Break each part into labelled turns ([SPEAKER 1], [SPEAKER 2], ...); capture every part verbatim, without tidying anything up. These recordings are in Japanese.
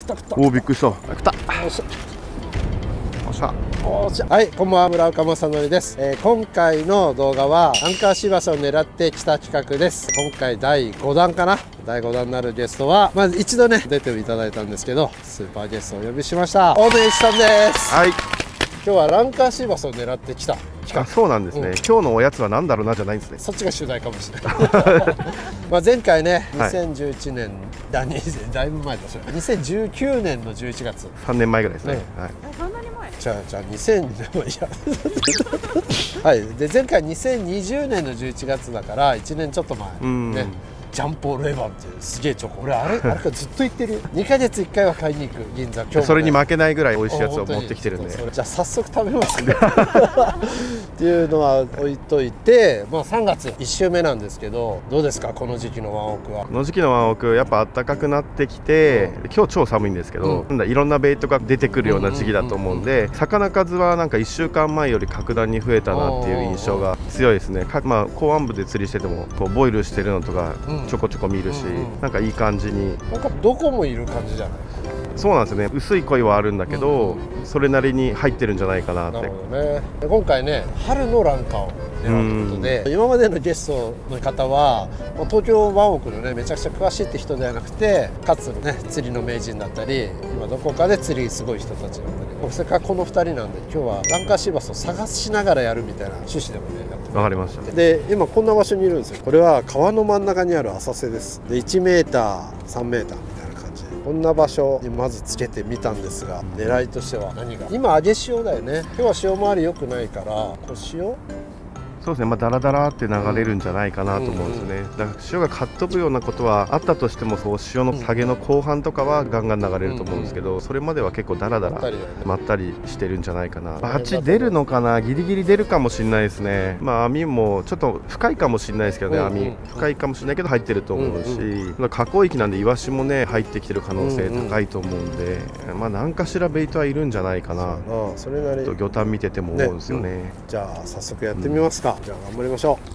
[SPEAKER 1] た来た。
[SPEAKER 2] おお、びっくりした。来た。
[SPEAKER 1] よっしゃ。
[SPEAKER 2] おっしゃ。
[SPEAKER 1] おっしゃ。はい、こんばんは、村岡正則です。えー、今回の動画はアンカーシバスを狙ってきた企画です。今回だいごだんかな。だいごだんになるゲストはまず一度ね出ていただいたんですけど、スーパーゲストをお呼びしました。大野一さんです。
[SPEAKER 2] はい。
[SPEAKER 1] 今日はランカーシーバスを狙ってきた
[SPEAKER 2] あ、そうなんですね、うん、今日のおやつは何だろうなじゃないんですね。
[SPEAKER 1] そっちが主題かもしれないまあ前回ね、にせんじゅういちねんだ、にだいぶ前だそれにせんじゅうきゅうねんのじゅういちがつ、
[SPEAKER 2] さんねんまえぐらいですね、
[SPEAKER 1] うん、
[SPEAKER 2] はい、
[SPEAKER 1] そんなに前じゃあじゃあにせんいやはい、で前回にせんにじゅうねんのじゅういちがつだからいちねんちょっと前ね、ジャンポール・エヴァンっていうすげえチョコ、俺あれあれからずっと言ってるにかげついっかいは買いに行く銀座。今日も、ね、
[SPEAKER 2] それに負けないぐらい美味しいやつを持ってきてるんで、
[SPEAKER 1] じゃあ早速食べますねっていうのは置いといて、まあさんがついっしゅうめなんですけど、どうですかこの時期のワンオクは。
[SPEAKER 2] この時期のワンオクやっぱ暖かくなってきて、うん、今日超寒いんですけど、うん、なんだいろんなベイトが出てくるような時期だと思うんで、魚数はなんかいっしゅうかんまえより格段に増えたなっていう印象が強いですね。まあ港湾部で釣りしててもこうボイルしてるのとかちょこちょこ見るし、うんうん、なんかいい感じに、
[SPEAKER 1] なんかどこもいる感じじゃない。
[SPEAKER 2] そうなんですよね。薄い恋はあるんだけど、うん、それなりに入ってるんじゃないかなって。
[SPEAKER 1] なるほどね。今回ね、春のランカーを狙うということで、今までのゲストの方は東京ワンオクのねめちゃくちゃ詳しいって人ではなくて、かつね釣りの名人だったり、今どこかで釣りすごい人たちだったり、せっかくこのふたりなんで今日はランカーシーバスを探しながらやるみたいな趣旨でもねやって
[SPEAKER 2] わかりました。
[SPEAKER 1] で今こんな場所にいるんですよ。これは川の真ん中にある浅瀬です。でいちメーターさんメーターみたいな感じで、こんな場所にまずつけてみたんですが、狙いとしては何が、今揚げ潮だよね。今日は潮回り良くないから、こう塩
[SPEAKER 2] そうですね、まあ、だらだらって流れるんじゃないかなと思うんですね。だから潮がかっ飛ぶようなことはあったとしても、そう潮の下げの後半とかはガンガン流れると思うんですけど、それまでは結構だらだらまったりしてるんじゃないかな。バチ出るのかな、ギリギリ出るかもしれないですね。まあ網もちょっと深いかもしれないですけどね、網深いかもしれないけど入ってると思うし、河口域なんでイワシもね入ってきてる可能性高いと思うんで、まあ何かしらベイトはいるんじゃないかな。それなり魚探見てても思うんですよね。ね、
[SPEAKER 1] じゃあ早速やってみますか。うん、じゃあ頑張りましょ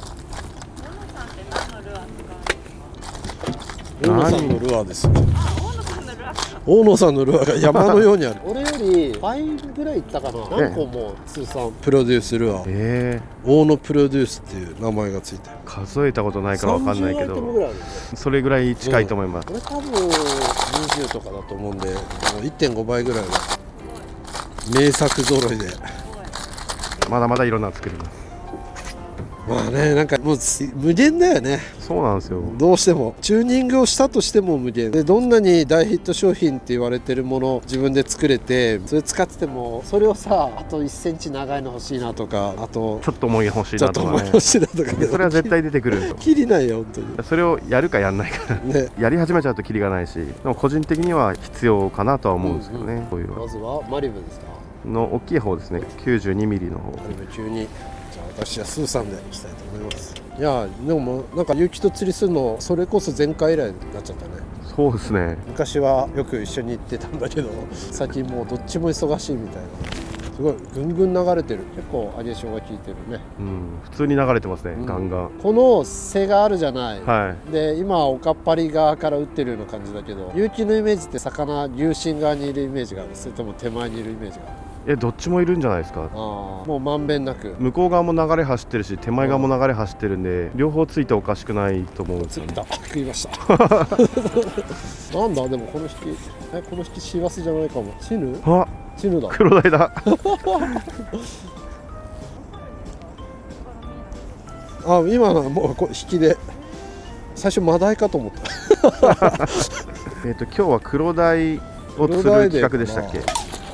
[SPEAKER 1] う。大野さんのルアーですよ。大野さんのルアーが山のようにある。俺より倍ぐらいいったかな。何個も通算プロデュースルアー、えー、大野プロデュースっていう名前がついてる。
[SPEAKER 2] 数えたことないから分かんないけど、それぐらい近いと思います。
[SPEAKER 1] これ多分にじゅうとかだと思うんで、いってんごばいぐらいの名作揃いで、
[SPEAKER 2] まだまだいろんなの作ります。
[SPEAKER 1] まあね、なんかもう無限だよね。
[SPEAKER 2] そうなんですよ。
[SPEAKER 1] どうしてもチューニングをしたとしても無限で、どんなに大ヒット商品って言われてるものを自分で作れて、それ使ってても、それをさあといっセンチ長いの欲しいなとか、あと
[SPEAKER 2] ちょっと重い欲しいなとか、ね、ちょっと重い
[SPEAKER 1] 欲しいなとか、ね、
[SPEAKER 2] それは絶対出てくるんですよ。
[SPEAKER 1] キリないよ本当に。
[SPEAKER 2] それをやるかやんないか、ね、やり始めちゃうとキリがないし、でも個人的には必要かなとは思うんですけどね。こういうのはまずはマリブですかの大きい方ですね。きゅうじゅうにミリの方。マリブじゅうに。じゃあ私はスーさんでしたいと思います。いやでもなんか結城と釣りするのそれこそ前回以来になっちゃったね。そうですね。
[SPEAKER 1] 昔はよく一緒に行ってたんだけど、最近もうどっちも忙しいみたいな。すごいぐんぐん流れてる。結構揚げ潮が効いてるね。うん、普通に流れてますね、うん、ガンガン。この瀬があるじゃない、はい、で今おかっぱり側から打ってるような感じだけど、結城のイメージって魚流進側にいるイメージがある、それとも手前にいるイメージがある。え、どっちもいるんじゃないですか。あ、もうまんべんなく向こう側も流れ走ってるし、手前側も流れ走ってるんで、両方ついておかしくないと思うんですよね。食いましたなんだ、でもこの引き、え、この引きシワスじゃないかも。チヌ、あ、チヌだ。クロダイだあ、今のはもうこ引きで、最初マダイかと思ったえっと今日はクロダイを釣る企画でしたっけ。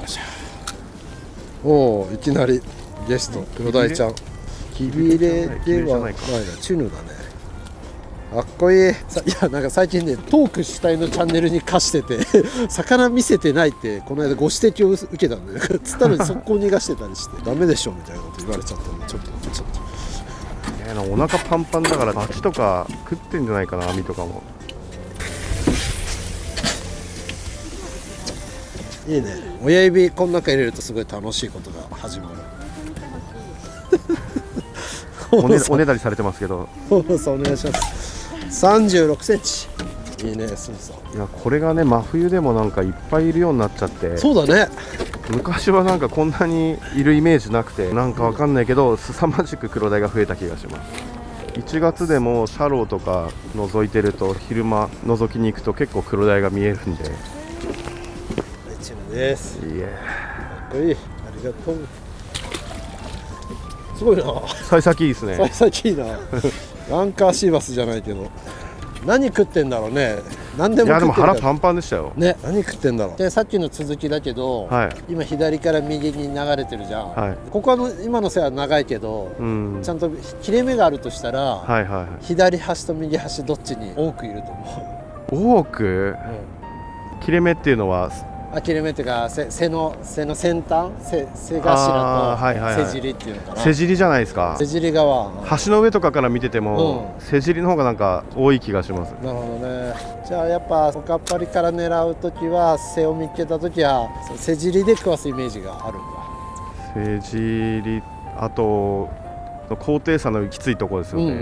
[SPEAKER 1] おお、いきなりゲストクロダイちゃん。キビレではないな、チュヌだね。かっこいい。さ、いやなんか最近ねトーク主体のチャンネルに課してて魚見せてないってこの間ご指摘を受けたんで、釣ったのに速攻逃がしてたりしてダメでしょみたいなこと言われちゃったんで、ちょっとちょっと、えー、お腹パンパンだからバチとか食ってんじゃないかな、網とかも。いいね。親指この中入れるとすごい楽しいことが始まるおね、おねだりされてますけど。そうそう、お願いします。さんじゅうろくセンチ。 いいね、スーさん。
[SPEAKER 2] いや、これがね、真冬でもなんかいっぱいいるようになっちゃって。
[SPEAKER 1] そうだね。
[SPEAKER 2] 昔はなんかこんなにいるイメージなくて、なんかわかんないけど凄まじくクロダイが増えた気がします。いちがつでもシャローとか覗いてると、昼間覗きに行くと結構クロダイが見えるんで。
[SPEAKER 1] 一部です。
[SPEAKER 2] いや、
[SPEAKER 1] かっこいい。ありがとう。すごいな。
[SPEAKER 2] 幸先いいですね。
[SPEAKER 1] 幸先いいな。ランカーシーバスじゃないけど、何食ってんだろうね。何でも食ってる。いや、
[SPEAKER 2] でも腹パンパンでしたよ
[SPEAKER 1] ね。何食ってんだろう。で、さっきの続きだけど、はい、今左から右に流れてるじゃん、はい、ここの今の背は長いけど、うん、ちゃんと切れ目があるとしたら、はいはいはい、左端と右端どっちに多くいると思
[SPEAKER 2] う。多く、うん、切れ目っていうのは、
[SPEAKER 1] あ、切れ目っていうか、背, 背の背の先端、背背頭と背尻っていうのかな。
[SPEAKER 2] 背尻じゃないですか。
[SPEAKER 1] 背尻側。
[SPEAKER 2] 橋の上とかから見てても、うん、背尻の方がなんか多い気がします。
[SPEAKER 1] なるほどね。じゃあやっぱおかっぱりから狙うときは、背を見つけたときは背尻で食わすイメージがあるん
[SPEAKER 2] だ。背尻、あと高低差のきついところですよね。うんうんうん、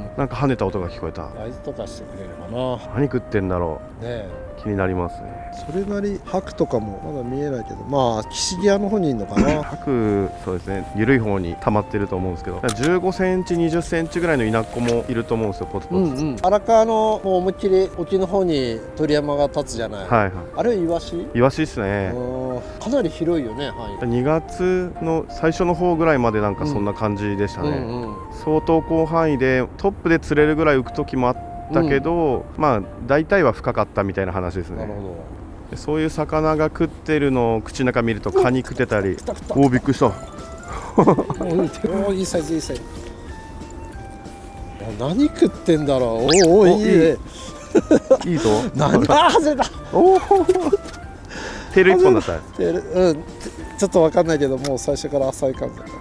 [SPEAKER 2] なんか跳ねた音が聞こえた。
[SPEAKER 1] 合図とかしてくれればな。
[SPEAKER 2] 何食ってんだろう。ねえ、気になりますね。
[SPEAKER 1] それなり白とかもまだ見えないけど、まあ岸際の方にいるのかな。
[SPEAKER 2] 白、そうですね、緩い方に溜まってると思うんですけど、じゅうごセンチにじゅっセンチぐらいの稲子もいると思うんですよ、ポツポツ。うんうん、荒川のもう思いっきり沖の方に鳥山が立つじゃない。はいはい、あれはイワシ？ イワシですね。
[SPEAKER 1] かなり広いよね、範囲。
[SPEAKER 2] にがつの最初の方ぐらいまでなんかそんな感じでしたね。うんうんうん、相当広範囲でトップで釣れるぐらい浮く時もあったけど、うん、まあ大体は深かったみたいな話ですね。なるほど。そういう魚が食ってるのを口の中見るとカニ食ってたり。おお、びっくりした。
[SPEAKER 1] おお、いいサイズ、いいサイズ。何食ってんだろう。おお、いいね。
[SPEAKER 2] いいぞ。
[SPEAKER 1] なんだ、外れた。おお。
[SPEAKER 2] テール一本だった。
[SPEAKER 1] テール、うん、ちょっとわかんないけど、もう最初から浅い感じだった。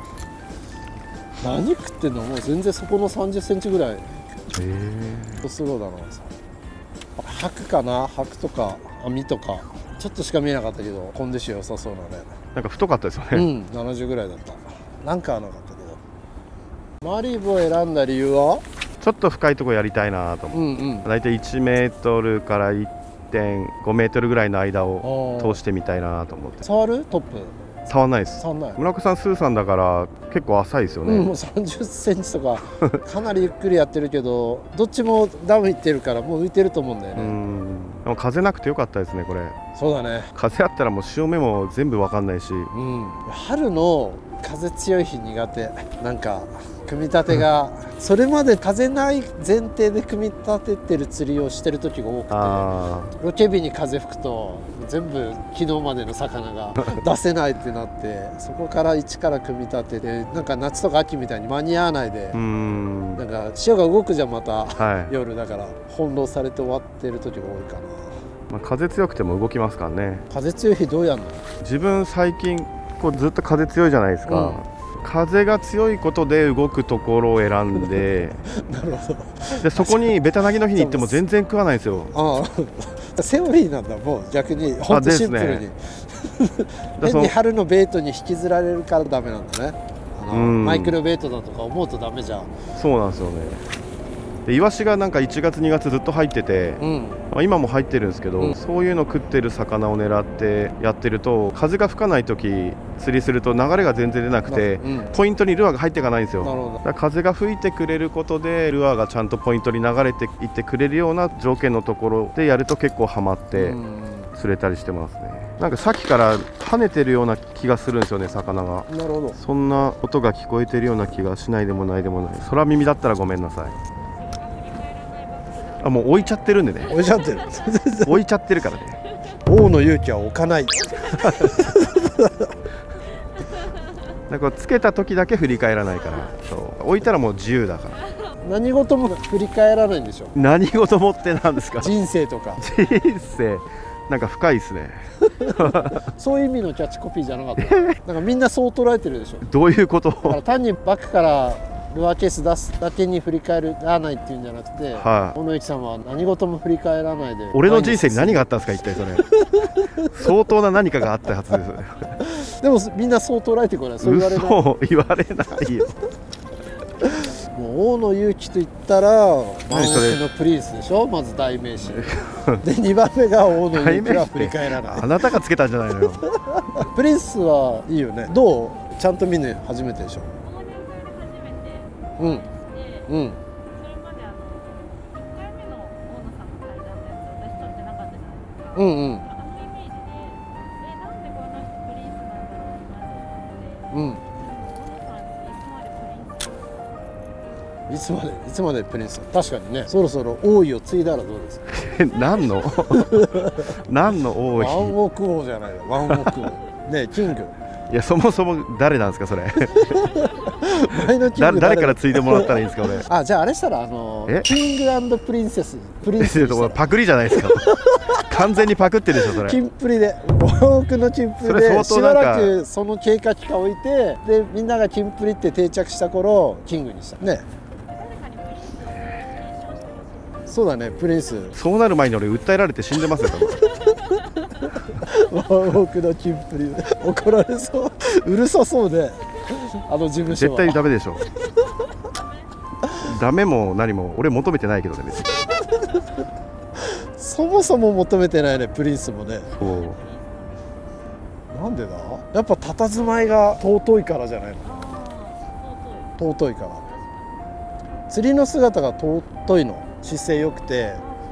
[SPEAKER 1] 何食ってんの、もう全然そこのさんじゅっセンチぐらい。へえ。スローだな。白かな、白とか網とかちょっとしか見えなかったけど、コンディション良さそうなね。
[SPEAKER 2] なんか太かったですよね。
[SPEAKER 1] うん、ななじゅうぐらいだった。なんかはなかったけど。マリブを選んだ理由は、
[SPEAKER 2] ちょっと深いところやりたいなと思って、うんうん、だいたいいちメートルからいってんごメートルぐらいの間を通してみたいなと思って。
[SPEAKER 1] 触る？トップ
[SPEAKER 2] 触らないです。
[SPEAKER 1] 触んない。
[SPEAKER 2] 村岡さん、スーさんだから結構浅いですよね。
[SPEAKER 1] うん、もうさんじゅっセンチとかかなりゆっくりやってるけど、どっちもダム行ってるからもう浮いてると思うんだよね。うん、
[SPEAKER 2] でも風なくてよかったですね、これ。
[SPEAKER 1] そうだね。
[SPEAKER 2] 風あったらもう潮目も全部わかんないし、うん、
[SPEAKER 1] 春の風強い日苦手。なんか組み立てがそれまで風ない前提で組み立ててる釣りをしてる時が多くて、ロケ日に風吹くと全部昨日までの魚が出せないってなって、そこから一から組み立てて、なんか夏とか秋みたいに間に合わないで、うんなんか潮が動くじゃん、また、はい、夜だから翻弄されて終わってる時が多いかな。
[SPEAKER 2] まあ風強くても動きますからね。
[SPEAKER 1] 風強い日どうやんの？
[SPEAKER 2] 自分最近こうずっと風強いじゃないですか、うん、風が強いことで動くところを選んでなるほど。でそこにベタなぎの日に行っても全然食わないんですよ。あ
[SPEAKER 1] あセオリーなんだ。もう逆にほんとシンプルに、ね、変に春のベイトに引きずられるからダメなんだね。あのマイクロベイトだとか思うとダメじゃん。
[SPEAKER 2] そうなんですよね。でイワシがなんかいちがつにがつずっと入ってて、うん、まあ、今も入ってるんですけど、うん、そういうの食ってる魚を狙ってやってると、風が吹かない時釣りすると流れが全然出なくて、うん、ポイントにルアーが入っていかないんですよ。なるほど。だから風が吹いてくれることでルアーがちゃんとポイントに流れていってくれるような条件のところでやると結構ハマって釣れたりしてますね。なんかさっきから跳ねてるような気がするんですよね、魚が。なるほど。そんな音が聞こえてるような気がしないでもないでもない。空耳だったらごめんなさい。あ、もう置いちゃってるんでね。
[SPEAKER 1] 置いちゃってる
[SPEAKER 2] 置いちゃってるからね。
[SPEAKER 1] 王の勇気は置かない
[SPEAKER 2] なんかつけた時だけ振り返らないから。そう置いたらもう自由だから。
[SPEAKER 1] 何事も振り返らないんでしょ。
[SPEAKER 2] 何事もってなんですか。
[SPEAKER 1] 人生とか。
[SPEAKER 2] 人生なんか深いですね
[SPEAKER 1] そういう意味のキャッチコピーじゃなかった。なんかみんなそう捉えてるでしょ。
[SPEAKER 2] どういうこと。
[SPEAKER 1] だから単にバックからルアーケース出すだけに振り返らないっていうんじゃなくて、はい、小野幸さんは何事も振り返らないで。
[SPEAKER 2] 俺の人生に何があったんですか一体それ相当な何かがあったはずです
[SPEAKER 1] でもみんなそう捉えてこない。そう言われない。
[SPEAKER 2] 嘘言われないよ
[SPEAKER 1] もう大野勇気といったらワンオクのプリンスでしょ、まず代名詞でにばんめが大野勇気は振り返らない。
[SPEAKER 2] あなたがつけたんじゃないのよ
[SPEAKER 1] プリンスはいいよね。どう？ちゃんと見るの初めてでしょ。うんうん。それまであのいっかいめの大野さんの対談のやつ私撮ってなかったじゃないですか。うんうん。あのイメージで、えなんでこの人プリンスなんだろうってなって、うん。いつまでいつまでプリンス。確かにね、そろそろ王位を継いだらどうですか
[SPEAKER 2] 何の何の王位。
[SPEAKER 1] ワンオク王じゃないの、ワンオク王ね、キング。
[SPEAKER 2] いやそもそも誰なんですかそれ
[SPEAKER 1] 前のキング 誰,
[SPEAKER 2] 誰から継いでもらったらいいんですか俺。
[SPEAKER 1] あ、じゃああれしたらあのキング&プリンセスプリンス
[SPEAKER 2] パクリじゃないですか完全にパクってるでしょそれ。
[SPEAKER 1] キンプリでワンオクのキンプリでしばらくその経過期間置いて、でみんながキンプリって定着した頃キングにしたね。そうだね、プリンス。
[SPEAKER 2] そうなる前に俺訴えられて死んでますよ
[SPEAKER 1] ワンオクのキンプリ怒られそううるさそうで、あの事務所は
[SPEAKER 2] 絶対ダメでしょダメも何も俺求めてないけどね別に
[SPEAKER 1] そもそも求めてないね、プリンスもね。
[SPEAKER 2] そう
[SPEAKER 1] なんでだ、やっぱ佇まいが尊いからじゃないの。尊いから釣りの姿が尊いの。姿勢良くて、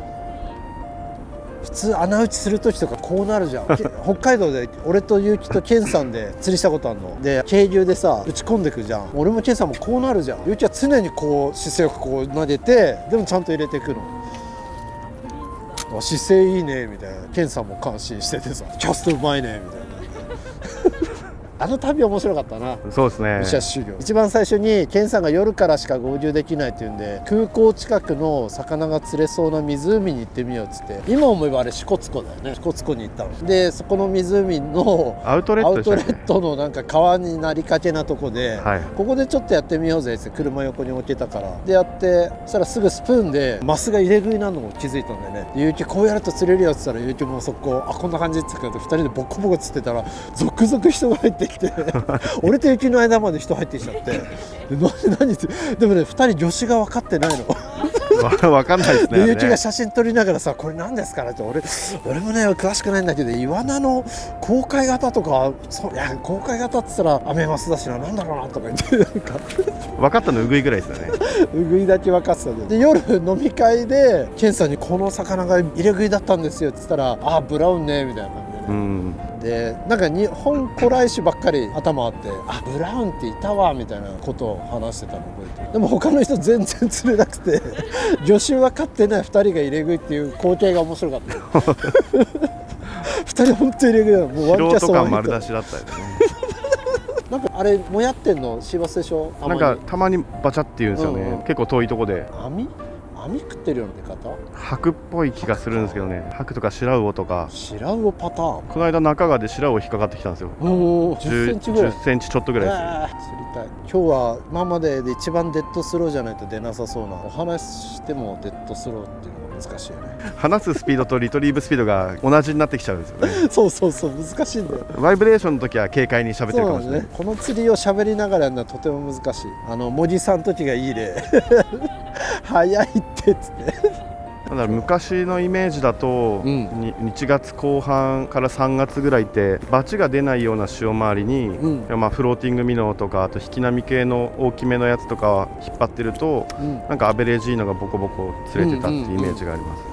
[SPEAKER 1] 普通穴打ちする時とかこうなるじゃん北海道で俺と結城とケンさんで釣りしたことあるので、渓流でさ打ち込んでくじゃん。俺もケンさんもこうなるじゃん。結城は常にこう姿勢よくこう投げて、でもちゃんと入れていくの。姿勢いいねみたいな、ケンさんも感心しててさ、キャストうまいねみたいなあの旅面白かったな。
[SPEAKER 2] そうですね。
[SPEAKER 1] 武者修行一番最初にケンさんが夜からしか合流できないっていうんで、空港近くの魚が釣れそうな湖に行ってみようっつって、今思えばあれ支笏湖だよね。支笏湖に行ったので、そこの湖の
[SPEAKER 2] アウトレットでしたね、
[SPEAKER 1] アウトレットのなんか川になりかけなとこで、はい、ここでちょっとやってみようぜって車横に置けたからでやって、そしたらすぐスプーンでマスが入れ食いなのも気づいたんだよね。結城こうやると釣れるよって言ったら、結城もそこあこんな感じって言ってふたりでボコボコ釣ってたら続々人が入ってきて俺と雪の間まで人入ってきちゃって何何ってでもね、ふたり魚種が分かってないの
[SPEAKER 2] 分かんないですね。
[SPEAKER 1] 雪が写真撮りながらさ、これ何ですかねって、俺俺もね詳しくないんだけど、イワナの公開型とか、そいや公開型って言ったらアメマスだしな、なんだろうなとか言ってなんか
[SPEAKER 2] 分かったのウグイぐらいですよね
[SPEAKER 1] ウグイだけ分かってたんで、で夜飲み会でケンさんにこの魚が入れ食いだったんですよって言ったら、あブラウンねみたいな感じでね、うんでなんか日本古来種ばっかり頭あって、あブラウンっていたわみたいなことを話してたの覚えてる。でも他の人全然釣れなくて魚種分かってないふたりが入れ食いっていう光景が面白かったふたり本当に入れ食いだ。もうワンキャスト
[SPEAKER 2] 感丸出しだったよね
[SPEAKER 1] なんかあれもやってんのシーバスでしょ。
[SPEAKER 2] なんかたまにバチャって言うんですよね、うんうん、結構遠いとこで。
[SPEAKER 1] 網網食ってるような出方、
[SPEAKER 2] 白っぽい気がするんですけどね。白とか白魚とか。
[SPEAKER 1] 白魚パターン。こ
[SPEAKER 2] の間中川で白魚引っかかってきたんですよ。
[SPEAKER 1] おお、じゅっセンチぐらい。
[SPEAKER 2] じゅっセンチちょっとぐらいです、
[SPEAKER 1] えー、釣りたい。今日は今までで一番デッドスローじゃないと出なさそうな。お話ししてもデッドスローっていうのが難しいよね。
[SPEAKER 2] 離すスピードとリトリーブスピードが同じになってきちゃうんですよね
[SPEAKER 1] そうそうそう、難しいんだよ。
[SPEAKER 2] バイブレーションの時は軽快に喋ってるかもしれない、ね、
[SPEAKER 1] この釣りを喋りながらやるのはとても難しい。あの茂木さんの時がいい例早いってっつって
[SPEAKER 2] だから昔のイメージだと、うん、いちがつこう半からさんがつぐらいってバチが出ないような潮回りに、うん、まあフローティングミノーとかあと引き波系の大きめのやつとか引っ張ってると、うん、なんかアベレージいいのがボコボコ釣れてたっていうイメージがあります。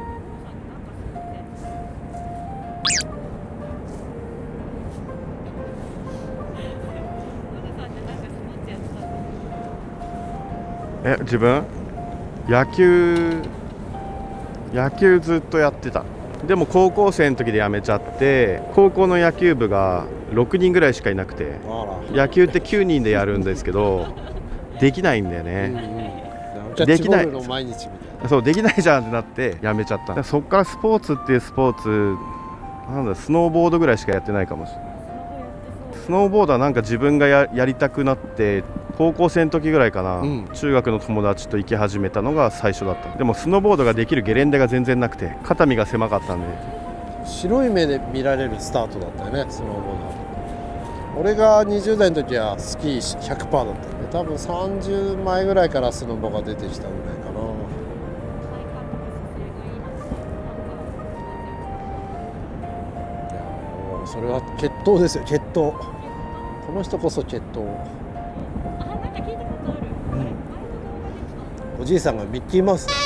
[SPEAKER 2] え、自分野球野球ずっとやってた。でも高校生の時で辞めちゃって、高校の野球部がろくにんぐらいしかいなくて、野球ってきゅうにんでやるんですけどできないんだよね、うんうん、できないそうできないじゃんってなって辞めちゃった。そっからスポーツっていうスポーツなんだ、スノーボードぐらいしかやってないかもしれない。スノーボードはなんか自分が や, やりたくなって高校生の時ぐらいかな、うん、中学の友達と行き始めたのが最初だった。でもスノーボードができるゲレンデが全然なくて肩身が狭かったんで。
[SPEAKER 1] 白い目で見られるスタートだったよね、スノーボード俺がにじゅう代の時はスキー ひゃくパーセント だったんで、多分さんじゅうまえぐらいからスノボが出てきたぐらいかな。いやもうそれは血統ですよ、血統。この人こそ血統。
[SPEAKER 3] あ、なんか聞いたことある。
[SPEAKER 1] おじいさんがミッキーマウスだ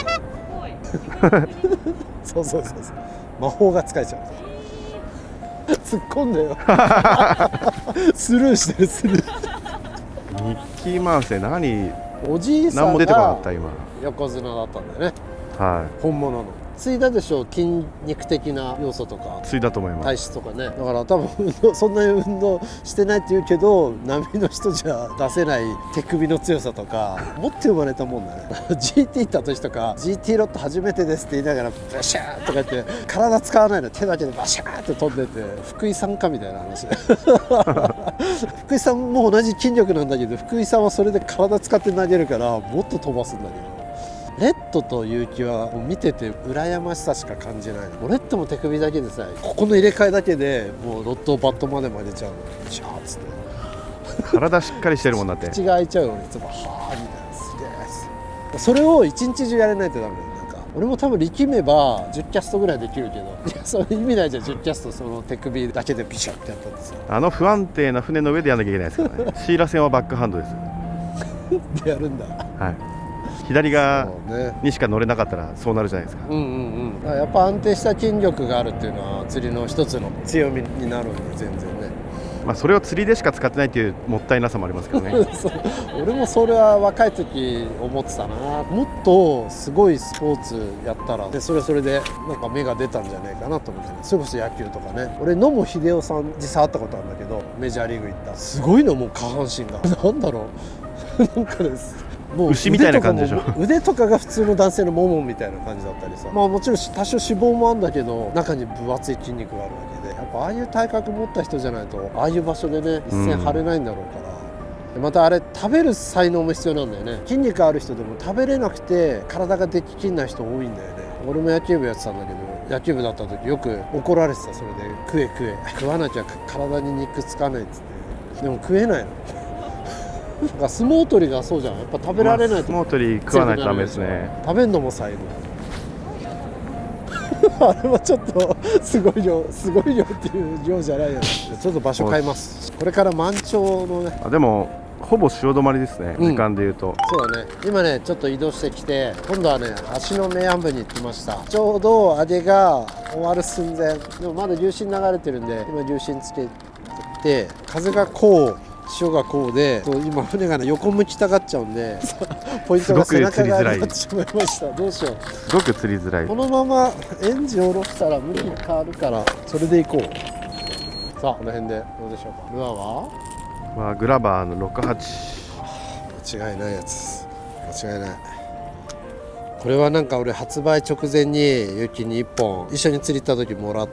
[SPEAKER 1] そうそうそうそう、魔法が使えちゃう。突っ込んだよスルーしてる、スルー
[SPEAKER 2] ミッキーマウスで何、
[SPEAKER 1] おじいさん
[SPEAKER 2] 何も出てこなか
[SPEAKER 1] が
[SPEAKER 2] った今。
[SPEAKER 1] 横綱だったんだよね、
[SPEAKER 2] は
[SPEAKER 1] 本物の。ついだでしょう、筋肉的な要素とか
[SPEAKER 2] い、ついだと思います。
[SPEAKER 1] 体質とかね。だから多分運動そんなに運動してないって言うけど、波の人じゃ出せない手首の強さとか持って生まれたもんだねジーティー 行った時とか ジーティー ロット初めてですって言いながらバシャーとか言って体使わないの、手だけでバシャーって飛んでて、福井さんかみたいな話福井さんも同じ筋力なんだけど、福井さんはそれで体使って投げるからもっと飛ばすんだけど、レッドと結城はもう見てて羨ましさしか感じないの。レッドも手首だけでさ、ここの入れ替えだけでもうロッドをバットまで曲げちゃうの、シャーッつって
[SPEAKER 2] 体しっかりしてるもんだって
[SPEAKER 1] 口が開いちゃうのにいつもはあみたいな、すげえ。それを一日中やれないとダメだよ。なんか俺も多分力めばじゅっキャストぐらいできるけど、いやそれ意味ないじゃん、じゅっキャストその手首だけでビシャッてやったんですよ。
[SPEAKER 2] あの不安定な船の上でやんなきゃいけないですからねシーラ戦はバックハンドです
[SPEAKER 1] でやるんだ。
[SPEAKER 2] はい、左側
[SPEAKER 1] そうね、
[SPEAKER 2] にしか乗れなかったらそうなるじゃないですか。
[SPEAKER 1] うんうんうん。だからやっぱ安定した筋力があるっていうのは釣りの一つの強みになるんで、全然ね。
[SPEAKER 2] まあそれを釣りでしか使ってないっていうもったいなさもありますけどね
[SPEAKER 1] そう、俺もそれは若い時思ってたな。もっとすごいスポーツやったらで、それはそれでなんか芽が出たんじゃないかなと思って、ね、それこそ野球とかね。俺野茂英雄さん実際会ったことあるんだけど、メジャーリーグ行った、すごいのもう下半身がなんだろうなんかです、もう
[SPEAKER 2] 牛みたいな感じでしょ。
[SPEAKER 1] 腕とかが普通の男性のももみたいな感じだったりさ、まあもちろん多少脂肪もあるんだけど、中に分厚い筋肉があるわけで、やっぱああいう体格持った人じゃないとああいう場所でね一線張れないんだろうから、うん、またあれ食べる才能も必要なんだよね。筋肉ある人でも食べれなくて体ができきんない人多いんだよね。俺も野球部やってたんだけど、野球部だった時よく怒られてた。それで食え食え食わなきゃ体に肉つかないっつって。でも食えないのなんか相撲取りがそうじゃん、やっぱ食べられないと、
[SPEAKER 2] まあ、相撲取り食わないとダメですね。
[SPEAKER 1] 食べるのも才能あれはちょっとすごい量すごい量っていう量じゃないやつ。ちょっと場所変えます。これから満潮のね、
[SPEAKER 2] あでもほぼ潮止まりですね、
[SPEAKER 1] うん、
[SPEAKER 2] 時間でいうと。
[SPEAKER 1] そうだね。今ねちょっと移動してきて、今度はね足の明暗部に行ってました。ちょうど上げが終わる寸前でもまだ重心流れてるんで、今重心つけて、風がこう潮がこうで、今船がね横向きたがっちゃうんでポイントが背中側になってしまいました。どうしよう。
[SPEAKER 2] すごく釣りづらい。
[SPEAKER 1] このままエンジン下ろしたら向き変わるから、それで行こう。さあこの辺でどうでしょうか。ルアーは
[SPEAKER 2] まあグラバーのろくはち、
[SPEAKER 1] 間違いないやつ、間違いない。これはなんか俺発売直前にユキにいっぽん一緒に釣り行った時もらって、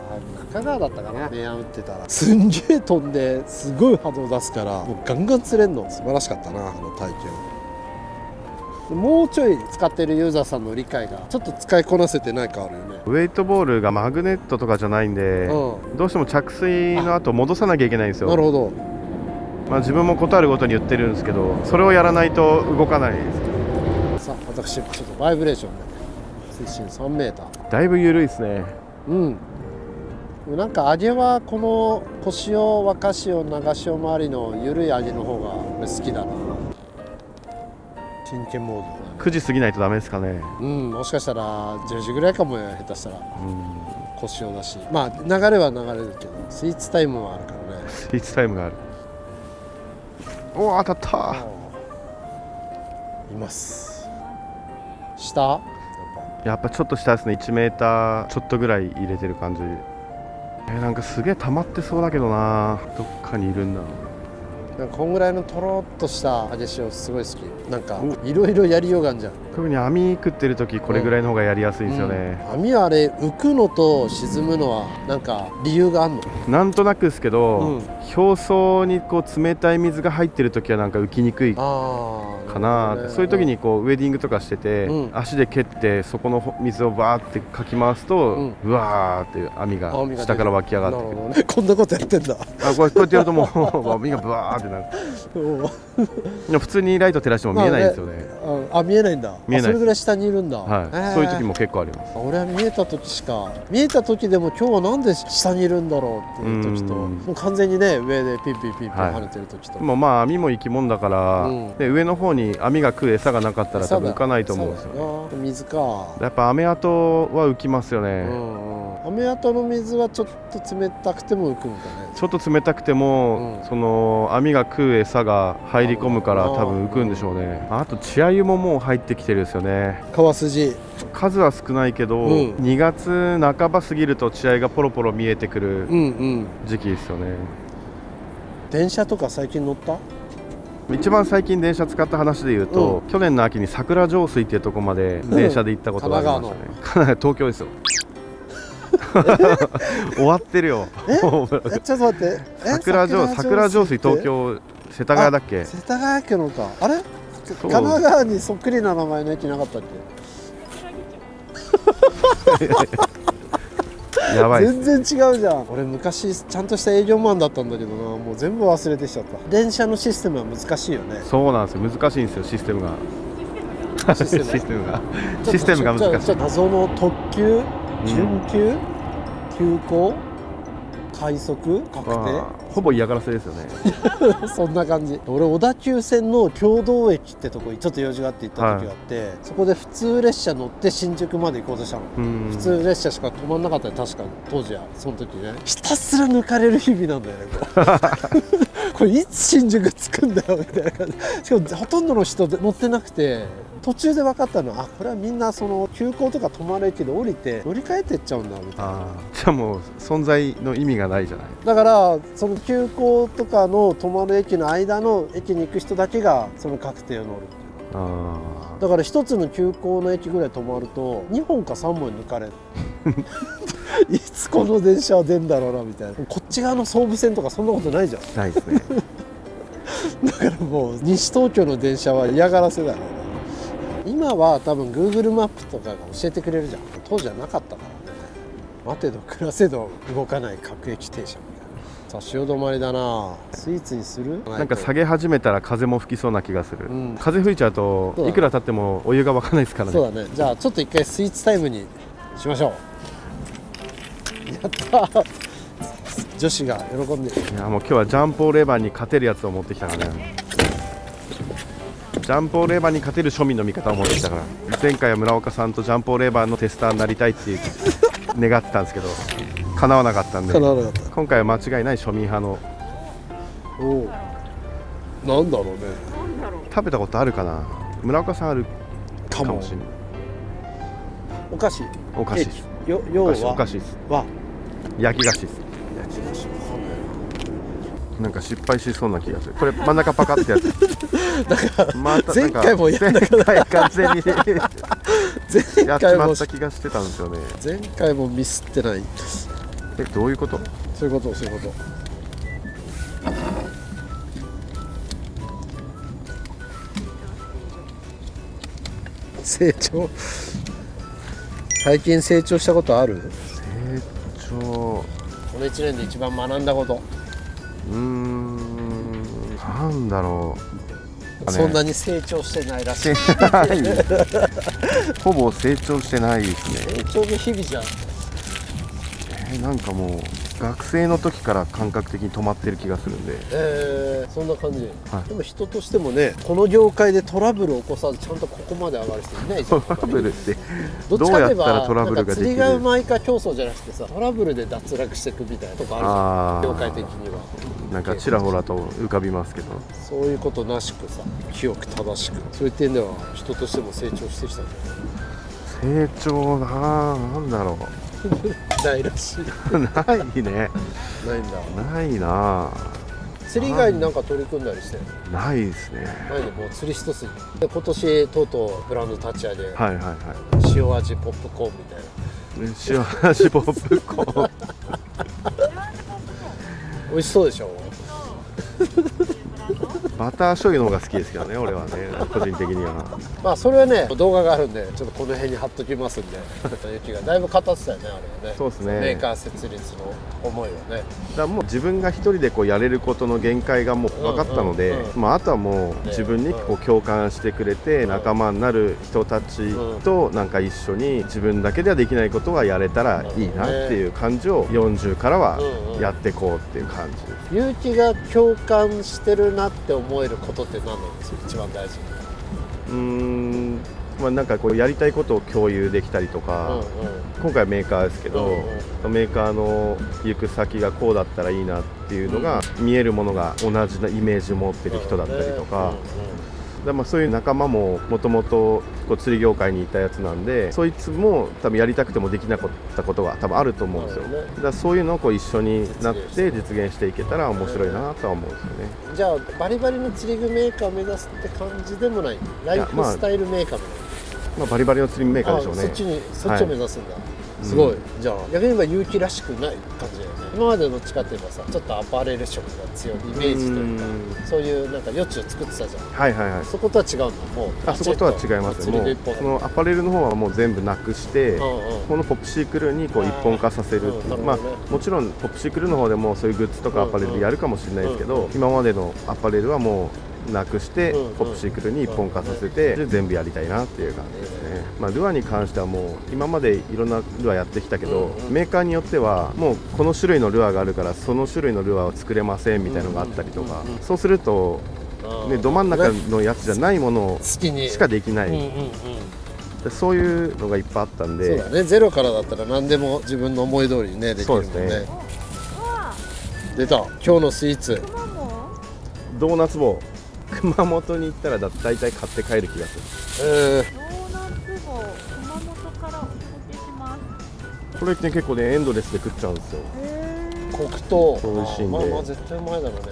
[SPEAKER 1] 深川だったかな、明暗打ってたらすんげえ飛んですごい波動出すから、もうガンガン釣れんの。素晴らしかったな、あの体験。もうちょい使ってるユーザーさんの理解がちょっと使いこなせてない感あるよね。
[SPEAKER 2] ウェイトボールがマグネットとかじゃないんで、うん、どうしても着水の後戻さなきゃいけないんですよ。
[SPEAKER 1] なるほど。
[SPEAKER 2] まあ自分もことあるごとに言ってるんですけど、それをやらないと動かないです。
[SPEAKER 1] さあ私ちょっとバイブレーションで水深さんメーター、
[SPEAKER 2] だいぶ緩いですね。
[SPEAKER 1] うん。なんか揚げはこの小潮、若潮、長潮周りの緩い揚げの方が俺好きだな。真剣モード、ね、
[SPEAKER 2] くじ過ぎないとダメですかね。
[SPEAKER 1] うん、もしかしたらじゅうじぐらいかもよ、下手したら。うん、小潮だし、まあ流れは流れるけどスイーツタイムはあるからね。
[SPEAKER 2] スイーツタイムがある。おお、当たった。
[SPEAKER 1] います下。やっ
[SPEAKER 2] ぱやっぱちょっと下ですね。いちメーターちょっとぐらい入れてる感じ。えー、なんかすげえ溜まってそうだけどな。どっかにいるんだろ
[SPEAKER 1] なんかこんぐらいのとろっとした味塩すごい好き。なんかいろいろやりようがあるじゃん。
[SPEAKER 2] 特に網食ってる時これぐらいの方がやりやすいですよね、
[SPEAKER 1] うん、網はあれ浮くのと沈むのはなんか理由があるの？
[SPEAKER 2] なんとなくですけど、
[SPEAKER 1] うん、
[SPEAKER 2] 表層にこう冷たい水が入ってる時はなんか浮きにくいかな、ね、そういう時にこうウェディングとかしてて、うん、足で蹴ってそこの水をバーってかき回すと、うん、うわーって網が下から湧き上がってくる、
[SPEAKER 1] ね、こんなことやってんだ。
[SPEAKER 2] あ、こうやってやるともう網がブワーってなる普通にライト照らしても見えないんですよね。
[SPEAKER 1] あ、見えないんだ。見えない。それぐらい下にいるんだ。
[SPEAKER 2] はい、えー、そういう時も結構あります。
[SPEAKER 1] 俺は見えた時しか見えた時でも今日はなんで下にいるんだろうっていう時と、もう完全にね上でピンピンピンピン跳ねてる時と、
[SPEAKER 2] はい、もうまあ網も生き物だから、うん、で上の方に網が食う餌がなかったら多分浮かないと思うんですよね。
[SPEAKER 1] 水か。
[SPEAKER 2] やっぱ雨跡は浮きますよね。
[SPEAKER 1] うんうん、雨跡の水はちょっと冷たくても浮くんだね。
[SPEAKER 2] ちょっと冷たくても、うん、その網が食う餌が入り込むから多分浮くんでしょうね。あと稚鮎ももう入ってきてるですよね。
[SPEAKER 1] 川筋
[SPEAKER 2] 数は少ないけど、うん、にがつなかば過ぎると稚鮎がポロポロ見えてくる時期ですよね、うんうん、
[SPEAKER 1] 電車とか最近乗った？
[SPEAKER 2] 一番最近電車使った話でいうと、うん、去年の秋に桜上水っていうところまで電車で行ったことがありましたね、うん、神奈川東京ですよ終わってるよ
[SPEAKER 1] えちょっと待って
[SPEAKER 2] 桜上桜上水東京世田谷だっけ？
[SPEAKER 1] 世田谷区のか。あれ神奈川にそっくりな名前の駅なかったっけ？
[SPEAKER 2] やばい、
[SPEAKER 1] 全然違うじゃん。俺昔ちゃんとした営業マンだったんだけどな、もう全部忘れてきちゃった。電車のシステムは難しいよね。
[SPEAKER 2] そうなんですよ、難しいんですよシステムがシステムシステムがシステムが難しい。
[SPEAKER 1] 謎の特急、準急、うん、急行、快速、確定、
[SPEAKER 2] ほぼ嫌がらせですよね
[SPEAKER 1] そんな感じ。俺小田急線の経堂駅ってとこにちょっと用事があって行った時があって、はい、そこで普通列車乗って新宿まで行こうとしたの。普通列車しか止まんなかったよ確かに当時は。その時ねひたすら抜かれる日々なんだよねこれいつ新宿着くんだよみたいな感じ。しかもほとんどの人乗ってなくて、途中で分かったのは、あ、これはみんなその急行とか止まる駅で降りて乗り換えてっちゃうんだみたいな。
[SPEAKER 2] じゃあもう存在の意味がないじゃない。
[SPEAKER 1] だからその急行とかの止まる駅の間の駅に行く人だけがその確定を乗るっていう。あ、だから一つの急行の駅ぐらい止まるとにほんかさんぼん抜かれるいつこの電車は出んだろうなみたいな。こっち側の総武線とかそんなことないじゃん。
[SPEAKER 2] ないですね
[SPEAKER 1] だからもう西東京の電車は嫌がらせだよね。今は多分 Google マップとかが教えてくれるじゃん。当時はなかったからね。待てど暮らせど動かない各駅停車みたいな。さあ潮止まりだな。スイーツにする？
[SPEAKER 2] なんか下げ始めたら風も吹きそうな気がする、うん、風吹いちゃうといくら経ってもお湯が沸かないですからね。
[SPEAKER 1] そうだね。じゃあちょっと一回スイーツタイムにしましょう。やった女子が喜んでる。
[SPEAKER 2] いやもう今日はジャンポーレバーに勝てるやつを持ってきたからね。ジャンポーレバーに勝てる庶民の味方を持ってきたから。前回は村岡さんとジャンポーレバーのテスターになりたいって願ってたんですけど叶わなかったんで、今回は間違いない庶民派の。
[SPEAKER 1] おお、なんだろうね。
[SPEAKER 2] 食べたことあるかな。村岡さんあるかもしれない。
[SPEAKER 1] お菓子。
[SPEAKER 2] お菓子です。
[SPEAKER 1] よ要は
[SPEAKER 2] お菓子です。
[SPEAKER 1] は
[SPEAKER 2] 焼き菓子です。
[SPEAKER 1] 焼き菓子。
[SPEAKER 2] なんか失敗しそうな気がする。これ真ん中パカってやつ
[SPEAKER 1] だから前回もやったから
[SPEAKER 2] 完全に
[SPEAKER 1] 前
[SPEAKER 2] やっちまった気がしてたんですよね。
[SPEAKER 1] 前回もミスってない。
[SPEAKER 2] え、どういうこと？
[SPEAKER 1] そういうことそういうこと成長。最近成長したことある？
[SPEAKER 2] 成長、こ
[SPEAKER 1] のいちねんで一番学んだこと。
[SPEAKER 2] うーん、なんだろう、ね、
[SPEAKER 1] そんなに成長してないらしい
[SPEAKER 2] ほぼ成長してないですね。
[SPEAKER 1] 成長の日々じゃん。
[SPEAKER 2] えー、なんかもう学生の時から感覚的に止まってる気がするんで。
[SPEAKER 1] えー、そんな感じ、はい、でも人としてもね、この業界でトラブルを起こさずちゃんとここまで上がる人いないじゃん。
[SPEAKER 2] トラブルって
[SPEAKER 1] どっちかといえば
[SPEAKER 2] どうやったらトラブルができる？
[SPEAKER 1] 釣りがうまいか競争じゃなくてさ、トラブルで脱落していくみたいなとこあるじゃん、業界的には。
[SPEAKER 2] なんかちらほらと浮かびますけど、
[SPEAKER 1] そういうことなしくさ、清く正しく、そういう点では人としても成長してきたんだよね。
[SPEAKER 2] 成長なぁ、なんだろう
[SPEAKER 1] ないらしい
[SPEAKER 2] ないね。
[SPEAKER 1] ないんだ。
[SPEAKER 2] ないな。
[SPEAKER 1] 釣り以外になんか取り組んだりしてるの？
[SPEAKER 2] ないですね。
[SPEAKER 1] ないでもう釣り一筋で、今年とうとうブランド立ち上げ、
[SPEAKER 2] はいはいは
[SPEAKER 1] 塩味ポップコーンみたいな。
[SPEAKER 2] い。塩味ポップコーン。
[SPEAKER 1] 美味しそうでしょ。
[SPEAKER 2] バター醤油の方が好きですけどね、俺はね、個人的には。
[SPEAKER 1] まあそれはね、動画があるんで、ちょっとこの辺に貼っときますんで。ゆきがだいぶ語ってたよね、あれはね。
[SPEAKER 2] そうですね。
[SPEAKER 1] メーカー設立の思いをね。
[SPEAKER 2] だからもう自分が一人でこうやれることの限界がもう分かったので、
[SPEAKER 1] うんうんうん、
[SPEAKER 2] まああとはもう自分にこう共感してくれて仲間になる人たちとなんか一緒に自分だけではできないことがやれたらいいなっていう感じをよんじゅうからはやっていこうっていう感じです。
[SPEAKER 1] ゆうきが共感してるなって思えることって何なんですか、一番大事。
[SPEAKER 2] うーん、まあ、なんかこうやりたいことを共有できたりとか、うんうん、今回はメーカーですけど、うんうん、メーカーの行く先がこうだったらいいなっていうのが、うん、見えるものが同じなイメージを持ってる人だったりとか、でまあ、そういう仲間ももともと釣り業界にいたやつなんで、そいつも多分やりたくてもできなかったことが多分あると思うんですよ。だからそういうのをこう一緒になって実現していけたら面白いなとは思うんですよね。
[SPEAKER 1] じゃあバリバリの釣り具メーカーを目指すって感じでもない、ライフスタイルメーカーもない。
[SPEAKER 2] まあ、バリバリの釣りメーカーでしょうね。
[SPEAKER 1] そっちにそっちを目指すんだ、はい、すごい、うん、じゃあ逆に言えば勇気らしくない感じだよね。今までどっちかって言えばさ、ちょっとアパレル色が強いイメージというか、うそういうなんか余地を作ってたじゃん。
[SPEAKER 2] はいはいはい。
[SPEAKER 1] そことは違うの？もう
[SPEAKER 2] あそことは違いますね。もうそのアパレルの方はもう全部なくして、うんうん、このポップシークルにこう一本化させるっていう、うん、まあもちろんポップシークルの方でもそういうグッズとかアパレルやるかもしれないですけど、うんうん、今までのアパレルはもうなくしてポップシークルに一本化させて、で全部やりたいなっていう感じですね。まあ、ルアーに関してはもう今までいろんなルアーやってきたけど、メーカーによってはもうこの種類のルアーがあるからその種類のルアーを作れませんみたいなのがあったりとか、そうすると、ね、ど真ん中のやつじゃないものしかできない、そういうのがいっぱいあったんで。
[SPEAKER 1] そうだね、ゼロからだったら何でも自分の思い通りにねできるもんね。そうですね。出た、今日のスイーツ
[SPEAKER 2] ドーナツ棒。熊本に行ったらだ大体買って帰る気がする。えー、
[SPEAKER 3] ドーナツ棒、熊本からお届けします。
[SPEAKER 2] これって結構ねエンドレスで食っちゃうんですよ。
[SPEAKER 1] 黒糖
[SPEAKER 2] 美味しいんで。
[SPEAKER 1] まあまあ絶対うまいだろうね。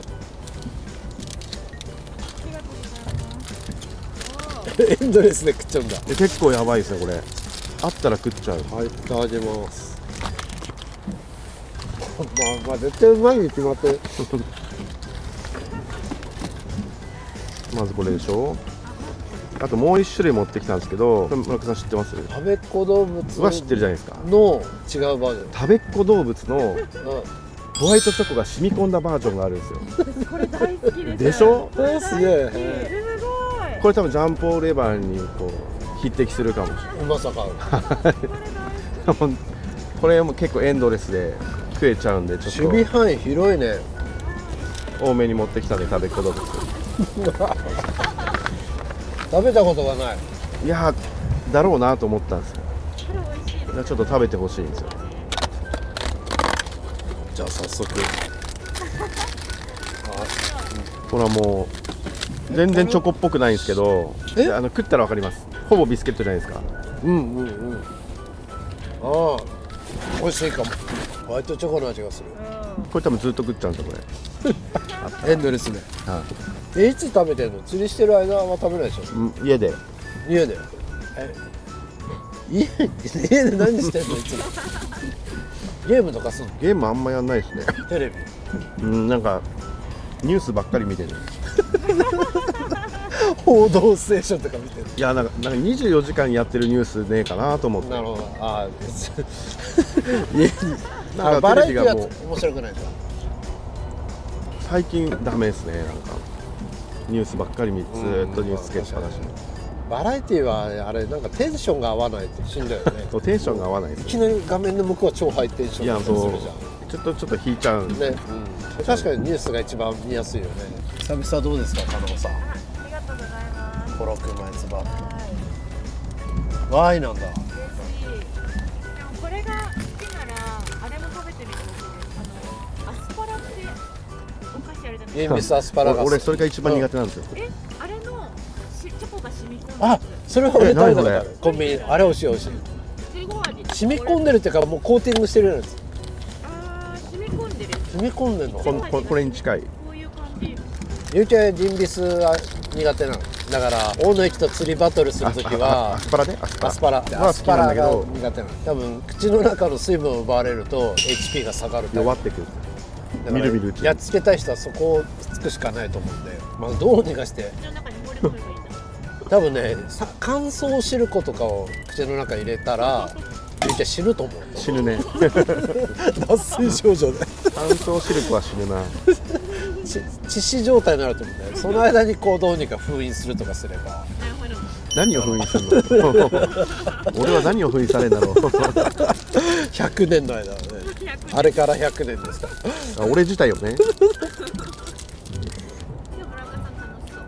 [SPEAKER 1] エンドレスで食っちゃうんだ。
[SPEAKER 2] 結構やばいですねこれ。あったら食っちゃう。
[SPEAKER 1] はい、いただきます。まあまあ絶対うまいに決まってる。
[SPEAKER 2] まずこれでしょ。あともう一種類持ってきたんですけど、村木さん知ってます？
[SPEAKER 1] 食べっ子動物
[SPEAKER 2] は知ってるじゃないですか。
[SPEAKER 1] の違うバージョン。
[SPEAKER 2] 食べっ子動物のホワイトチョコが染み込んだバージョンがあるんですよ。
[SPEAKER 3] これ大好きです。
[SPEAKER 2] でしょ？
[SPEAKER 1] すげえ。
[SPEAKER 3] すごい。
[SPEAKER 2] これ多分ジャンポーレバーにこう匹敵するかもしれない。
[SPEAKER 1] まさか。
[SPEAKER 2] これも結構エンドレスで食えちゃうんで、ちょっと
[SPEAKER 1] 守備範囲広いね。
[SPEAKER 2] 多めに持ってきたんで食べっ子動物。
[SPEAKER 1] 食べたことがない。
[SPEAKER 2] いやだろうなと思ったんですよ。
[SPEAKER 3] これ美味しいです。
[SPEAKER 2] ちょっと食べてほしいんですよ。
[SPEAKER 1] じゃあ早速。
[SPEAKER 2] これはもう全然チョコっぽくないんですけど、あの食ったらわかります。ほぼビスケットじゃないですか。
[SPEAKER 1] うんうんうん。ああ、美味しいかも。ホワイトチョコの味がする。
[SPEAKER 2] これ多分ずっと食っちゃうんですよこ
[SPEAKER 1] れ。エンドレスで。はい。え、いつ食べてんの？釣りしてる間は食べないでしょ？
[SPEAKER 2] 家で。
[SPEAKER 1] 家で。え、家家で何してんのいつも？ゲームとかすんの？
[SPEAKER 2] ゲームあんまやんないですね。
[SPEAKER 1] テレビ。
[SPEAKER 2] うん、なんかニュースばっかり見てる。
[SPEAKER 1] 報道ステーションとか見てる。
[SPEAKER 2] いやなんかなんかにじゅうよじかんやってるニュースねえかなと思って。
[SPEAKER 1] なるほど。ああ。家に。なんかバラエティーは面白くないか。
[SPEAKER 2] 最近ダメですね。なんかニュースばっかり見ずーっとニュースつけっぱなし。
[SPEAKER 1] バラエティーはあれなんかテンションが合わないとしんどいよね。
[SPEAKER 2] そうテンションが合わないです、ね。
[SPEAKER 1] いきなり画面の向こうは超ハイテンションだったりするじゃん。
[SPEAKER 2] ちょっとちょっと引いちゃうんで。
[SPEAKER 1] ね、うん、確かにニュースが一番見やすいよね。久々どうですか、加納さん。
[SPEAKER 3] ありがとうございます。
[SPEAKER 1] コロクマイツバ。ワイなんだ。
[SPEAKER 3] 嬉しい。でもこれが好きならあれも食べてみてほしいです。あのアスパラってお菓子あるじゃないですか。
[SPEAKER 1] エンビスアスパラガス。
[SPEAKER 2] 俺それが一番苦手なんですよ。
[SPEAKER 3] え、あれのチョコが染み込んでる。
[SPEAKER 1] あ、それは俺食べたことある。コンビニ、あれ美味しい美味しい。染み込んでるっていうかもうコーティングしてるやつ。
[SPEAKER 3] ああ、染み込んでる。
[SPEAKER 1] 染み込んでるの。
[SPEAKER 2] こここれに近い。
[SPEAKER 3] こういう感
[SPEAKER 1] ゆうちゃんはジンビスは苦手なのだから、大野駅と釣りバトルするときは
[SPEAKER 2] アスパラね、アスパラ
[SPEAKER 1] アスパラ
[SPEAKER 2] は
[SPEAKER 1] アスパラが
[SPEAKER 2] 好き
[SPEAKER 1] 苦手なの。多分口の中の水分を奪われると エイチピー が下がるタイプ。
[SPEAKER 2] 弱ってくる。
[SPEAKER 1] だから
[SPEAKER 2] みるみるうちに
[SPEAKER 1] やっつけたい人はそこをつくしかないと思うんで、まあ、どうにかして
[SPEAKER 3] 口の中に放り込めばいいんだ。
[SPEAKER 1] 多分ねさ乾燥汁粉とかを口の中に入れたらゆうちゃん死ぬと思う。
[SPEAKER 2] 死ぬね。
[SPEAKER 1] 脱水症状で
[SPEAKER 2] 乾燥シルクは死ぬな。
[SPEAKER 1] ち致死状態になると思うんだよ。その間にこうどうにか封印するとかすれば。
[SPEAKER 3] なるほど。
[SPEAKER 2] 何を封印するの？俺は何を封印されるんだろう。
[SPEAKER 1] ひゃくねんの間はね、あれからひゃくねんですから。
[SPEAKER 2] あ、俺自体よね。
[SPEAKER 3] でも村岡さん楽しそう。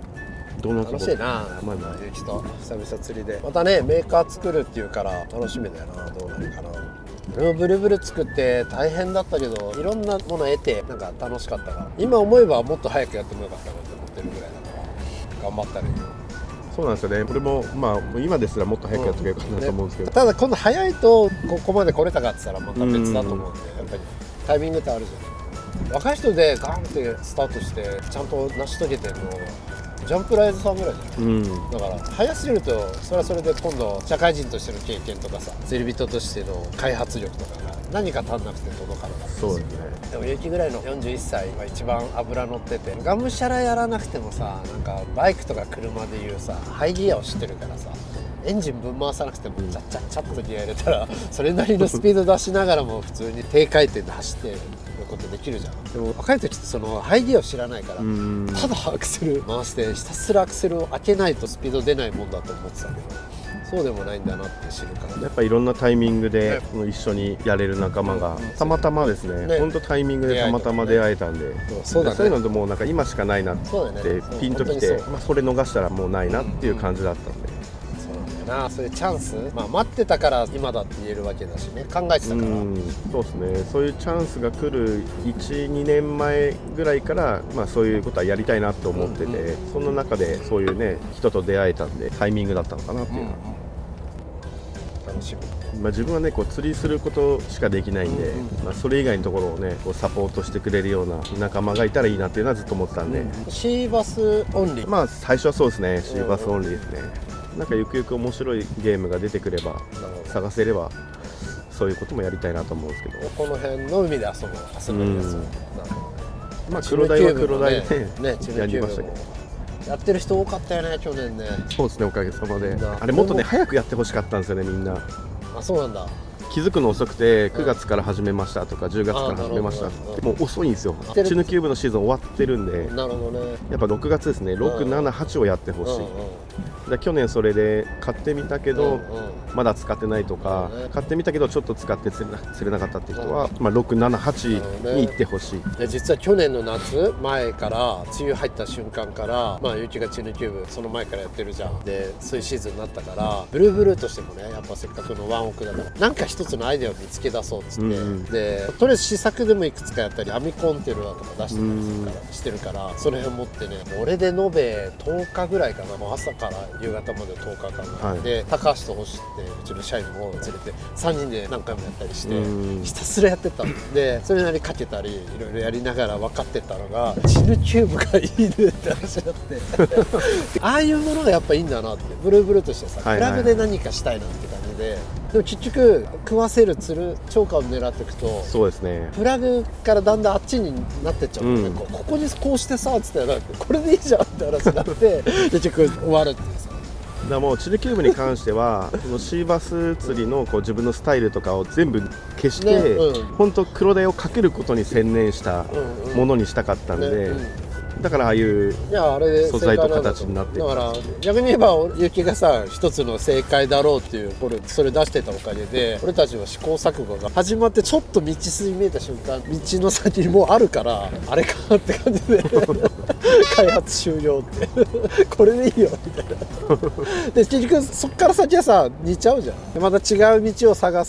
[SPEAKER 2] どうな
[SPEAKER 1] 楽しいな、
[SPEAKER 2] まあまあ
[SPEAKER 1] ゆうきと久々釣りでまたね、メーカー作るっていうから楽しみだよな、どうなるかな。俺もブルブル作って大変だったけど、いろんなものを得てなんか楽しかったから、今思えばもっと早くやってもよかったなって思ってるぐらいだから頑張ったらいいよ。
[SPEAKER 2] そうなんですよね。俺もまあ今ですらもっと早くやっとけばよかったなと思うんですけど、
[SPEAKER 1] ね、ただ今度早いとここまで来れたかって言ったらまた別だと思うんで、やっぱりタイミングってあるじゃん。若い人でガンってスタートしてちゃんと成し遂げてるのジャンプライズさんぐらいじゃない、うん、だから早すぎるとそれはそれで今度社会人としての経験とかさ、釣り人としての開発力とかが何か足んなくて届かなかった。
[SPEAKER 2] そうですね。
[SPEAKER 1] でもゆうきぐらいのよんじゅういっさいが一番脂乗ってて、がむしゃらやらなくてもさ、なんかバイクとか車でいうさハイギアを知ってるからさ、エンジンぶん回さなくてもチャッチャッチャッとギア入れたらそれなりのスピード出しながらも普通に低回転で走ってることできるじゃん。でも若い時ってそのハイギアを知らないから、ただアクセル回してひたすらアクセルを開けないとスピード出ないもんだと思ってたけど、そうでもないんだなって知るから、ね、
[SPEAKER 2] やっぱいろんなタイミングで一緒にやれる仲間がたまたまですね、本当タイミングでたまたま出会えたんで、そうだね、そういうのでもうなんか今しかないなってピンときて、まあそれ逃したらもうないなっていう感じだったんで、
[SPEAKER 1] そうなんだよな。そういうチャンス、まあ待ってたから今だって言えるわけだしね、考えてたから。
[SPEAKER 2] うん、そうですね。そういうチャンスが来るいち、にねんまえぐらいからまあそういうことはやりたいなと思ってて、うんうん、その中でそういうね人と出会えたんでタイミングだったのかなっていうのは。うんうん、楽しみ。まあ自分はねこう釣りすることしかできないんで、うんうん、まあそれ以外のところをねこうサポートしてくれるような仲間がいたらいいなっていうのはずっと思ってたんで、うん、
[SPEAKER 1] シーバスオンリー。
[SPEAKER 2] まあ最初はそうですね、シーバスオンリーですね。なんかゆくゆく面白いゲームが出てくれば探せればそういうこともやりたいなと思うんですけど、
[SPEAKER 1] この辺の海で遊ぶ遊べるやつ、うん、
[SPEAKER 2] まあ黒鯛は黒鯛で、ね
[SPEAKER 1] ね、やりましたけど、やってる人多かったよね去年ね。
[SPEAKER 2] そうですね、おかげさまで。あれもっとね早くやってほしかったんですよね、みんな。
[SPEAKER 1] あ、そうなんだ。
[SPEAKER 2] 気づくの遅くてくがつから始めましたとかじゅうがつから始めましたってもう遅いんですよ。チヌキューブのシーズン終わってるんで、
[SPEAKER 1] なるほどね。
[SPEAKER 2] やっぱろくがつですね、ろく、なな、はちをやってほしい。で去年それで買ってみたけど、うんうん、まだ使ってないとか、ね、買ってみたけどちょっと使って釣れな、釣れなかったっていう人は、うん、まあろく、なな、はちに行ってほしい。
[SPEAKER 1] で実は去年の夏前から梅雨入った瞬間からまあゆうきがチヌキューブその前からやってるじゃん。でそういうシーズンになったからブルーブルーとしてもね、やっぱせっかくのワンオクだからなんか一つのアイデアを見つけ出そうっつって、うんうん、でとりあえず試作でもいくつかやったり編み込んでるわとか出してたりするから、うん、してるからその辺持ってね、俺で延べとおかぐらいかな、もう朝から夕方までとおかかんぐらい、はい、で高橋と星ってうちの社員も連れてさんにんで何回もやったりして、うん、ひたすらやってたんで、それなりにかけたりいろいろやりながら分かってたのがチヌキューブがいいねって話になってああいうものがやっぱいいんだなって、ブルーブルーとしてさ、フラグで何かしたいなって感じで。でも結局食わせる釣る超過を狙っていくと、
[SPEAKER 2] そうですね、
[SPEAKER 1] フラグからだんだんあっちになってっちゃう、うん、ここにこうしてさっつってこれでいいじゃんって話になって結局終わるっていうさ。
[SPEAKER 2] だからもうチヌキューブに関してはそのシーバス釣りのこう自分のスタイルとかを全部消して、ね、うん、本当黒鯛をかけることに専念したものにしたかったんで、ね、うん、だからああいう素材と形になっている。
[SPEAKER 1] だから逆に言えばゆきがさ一つの正解だろうっていうこれそれ出してたおかげで俺たちは試行錯誤が始まって、ちょっと道筋見えた瞬間道の先にもうあるからあれかって感じで開発終了ってこれでいいよみたいなで結局そっから先はさ似ちゃうじゃん。また違う道を探そうみたいな。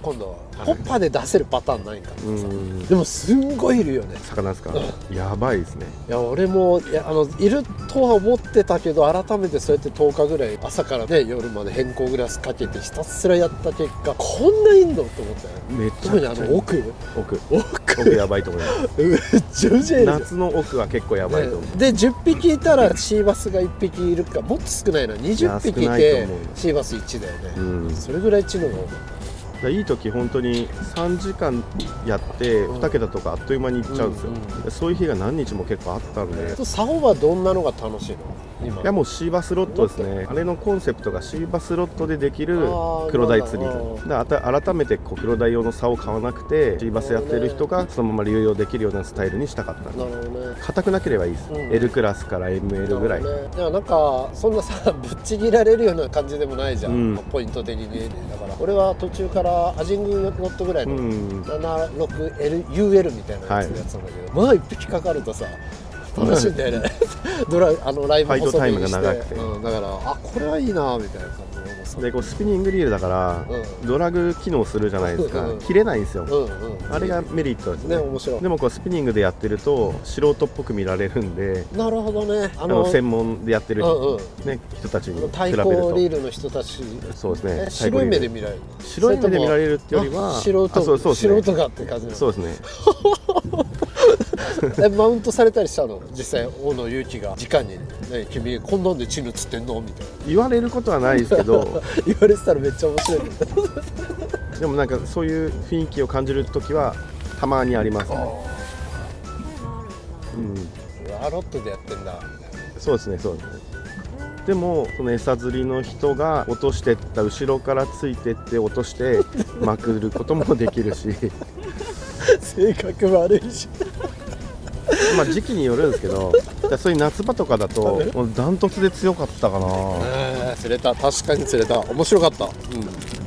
[SPEAKER 1] 今度はホッパーで出せるパターンないんかなさ。でもすんごいいるよね、
[SPEAKER 2] 魚ですか。やばいですね。
[SPEAKER 1] いや俺もいやあのいるとは思ってたけど、改めてそうやってとおかぐらい朝からね夜まで変更グラスかけてひたすらやった結果、こんないんのって思ったよ。
[SPEAKER 2] めっちゃ
[SPEAKER 1] 特にあの奥
[SPEAKER 2] 奥
[SPEAKER 1] 奥
[SPEAKER 2] 奥やばいと思います。
[SPEAKER 1] めっちゃめちゃいる。
[SPEAKER 2] 夏の奥は結構やばいと思う。
[SPEAKER 1] でじゅっぴきいたらシーバスがいっぴきいるか、もっと少ないな、にじゅっぴきいてシーバスいちだよね、うん、それぐらい知能が多かった。
[SPEAKER 2] いい時本当にさんじかんやってにけたとかあっという間にいっちゃうんですよ、うんうん、そういう日が何日も結構あったんで。
[SPEAKER 1] サホはどんなのが楽しいの今？
[SPEAKER 2] いやもうシーバスロットですね。あれのコンセプトがシーバスロットでできる黒鯛釣りだから改めてこう黒鯛用の竿を買わなくてシーバスやってる人がそのまま流用できるようなスタイルにしたかったんで。
[SPEAKER 1] なるほどね。
[SPEAKER 2] 硬くなければいいです、うん、L クラスから エムエル ぐらい、ね、
[SPEAKER 1] いやなんかそんなさぶっちぎられるような感じでもないじゃん、うん、ポイント的にね。だから俺は途中からアジングロットぐらいの ななじゅうろくエルユーエル みたいなやつでやってたんだけど、はい、まあいっぴきかかるとさ楽しいんだよねドラあのライブ細めにして、うん、だからあこれはいいなみたいな感じ
[SPEAKER 2] で、こうスピニングリールだから、うん、ドラグ機能するじゃないですか、うん、切れないんですよ、うんうん、あれがメリットですね。
[SPEAKER 1] ね、面白い。
[SPEAKER 2] でもこうスピニングでやってると素人っぽく見られるんで。
[SPEAKER 1] なるほどね。
[SPEAKER 2] あの専門でやってる人、うんうんね、人たちに比べると
[SPEAKER 1] 対抗リールの人たち、
[SPEAKER 2] そうですね、
[SPEAKER 1] 白い目で見られる。
[SPEAKER 2] 白い目で見られるってよりは
[SPEAKER 1] 素人、そうそう素人がって感じ。
[SPEAKER 2] そうですね
[SPEAKER 1] えマウントされたりしたの？実際大野勇気が直に、ね、君こんなんでチヌ釣ってんのみたいな
[SPEAKER 2] 言われることはないですけど
[SPEAKER 1] 言われてたらめっちゃ面白い
[SPEAKER 2] でもなんかそういう雰囲気を感じるときはたまにありますね。
[SPEAKER 1] うん、アロットでやってんだ。
[SPEAKER 2] そうですね、そうですね。でもその餌釣りの人が落としてった後ろからついてって落としてまくることもできるし
[SPEAKER 1] 性格悪いし
[SPEAKER 2] まあ時期によるんですけど、そういう夏場とかだともうダントツで強かったかな。
[SPEAKER 1] えー、釣れた、確かに釣れた、面白かった、うん、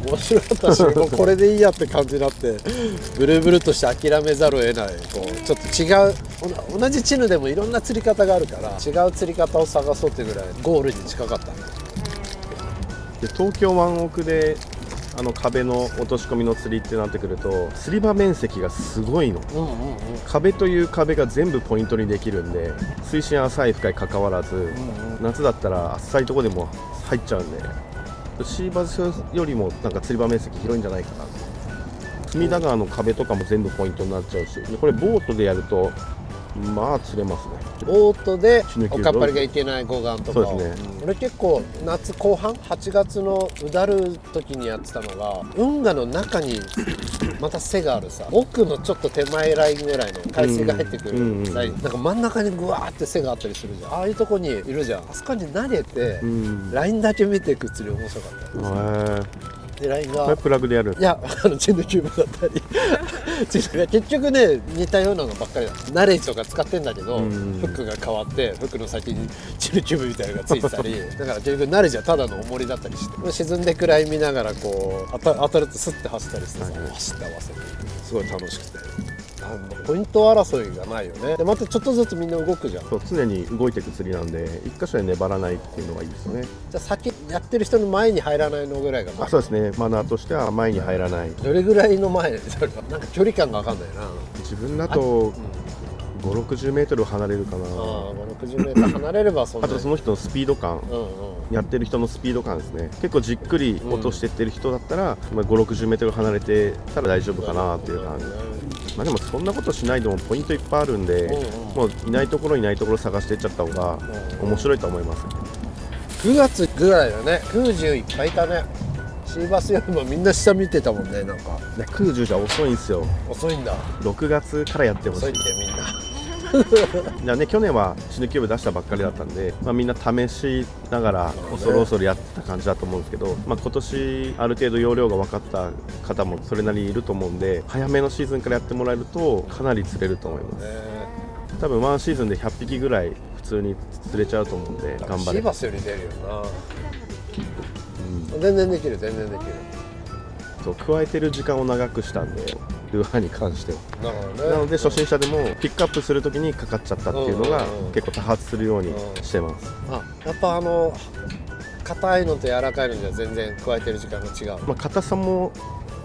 [SPEAKER 1] 面白かったしもうこれでいいやって感じになってブルブルとして諦めざるを得ない。こうちょっと違う同じチヌでもいろんな釣り方があるから違う釣り方を探そうっていうぐらいゴールに近かったね。
[SPEAKER 2] で東京湾奥であの壁の落とし込みの釣りってなってくると釣り場面積がすごいの、うんうんうん、壁という壁が全部ポイントにできるんで水深浅い深いかかわらず、うんうん、夏だったら浅いとこでも入っちゃうんでシーバスよりもなんか釣り場面積広いんじゃないかな。隅田川の壁とかも全部ポイントになっちゃうし、これボートでやるとまあ釣れますね。
[SPEAKER 1] ボートでおかっぱりがいけない護岸とかを。
[SPEAKER 2] そうですね、
[SPEAKER 1] うん、俺結構夏後半はちがつのうだる時にやってたのが運河の中にまた背があるさ奥のちょっと手前ラインぐらいの海水が入ってくるライン、なんか真ん中にぐわーって背があったりするじゃん。ああいうとこにいるじゃん。あそこに投げて、うん、ラインだけ見ていく釣り面白かったです。でラインが
[SPEAKER 2] プラグでやる。
[SPEAKER 1] いやあのチェンヌキューブだったり結局ね似たようなのばっかりだ。ナレージとか使ってんだけど、うん、フックが変わってフックの先にチェンヌキューブみたいなのがついてたりだから結局ナレージはただの重りだったりして沈んでくらい見ながらこう当た、当たるとスッて走ったりしてさ、はい、走って合わせてすごい楽しくて。ポイント争いがないよね。でまたちょっとずつみんな動くじゃん。
[SPEAKER 2] そう常に動いていく釣りなんで一箇所で粘らないっていうのがいいですよね。
[SPEAKER 1] じゃあ先やってる人の前に入らないのぐらいが
[SPEAKER 2] あそうですね。マナーとしては前に入らない。
[SPEAKER 1] どれぐらいの前それはなんか距離感が分かんないな。
[SPEAKER 2] 自分だとごじゅうろくじゅうメートル離れるかな。ああ
[SPEAKER 1] ごじゅうろくじゅうメートル離れればそんな
[SPEAKER 2] あとその人のスピード感、うんうん、やってる人のスピード感ですね。結構じっくり落としていってる人だったら、うん、まあごじゅうろくじゅうメートル離れてたら大丈夫かなっていう感じ。まあでもそんなことしないでもポイントいっぱいあるんで、うんうん、もういないところいないところ探していっちゃった方が面白いと思います。
[SPEAKER 1] くがつぐらいだね。空中いっぱいいたね。シーバスよりもみんな下見てたもんね。なんか
[SPEAKER 2] ね空中じゃ遅いんですよ。
[SPEAKER 1] 遅いんだ。
[SPEAKER 2] ろくがつからやってほしい。
[SPEAKER 1] 遅いってみんな
[SPEAKER 2] じゃあね、去年はチヌキューブ出したばっかりだったんで、まあ、みんな試しながら恐る恐るやってた感じだと思うんですけど、まあ、今年ある程度容量が分かった方もそれなりにいると思うんで早めのシーズンからやってもらえるとかなり釣れると思います。多分ワンシーズンでひゃっぴきぐらい普通に釣れちゃうと思うんで頑張れ。
[SPEAKER 1] シーバスより出るよな、うん、全然できる全然できる。
[SPEAKER 2] そう加えてる時間を長くしたんでルアーに関しては。
[SPEAKER 1] なるほどね。
[SPEAKER 2] なので初心者でもピックアップするときにかかっちゃったっていうのが結構多発するようにしてます。
[SPEAKER 1] あ、やっぱあの硬いのと柔らかいのじゃ全然加えてる時間が違う。
[SPEAKER 2] まあ硬さも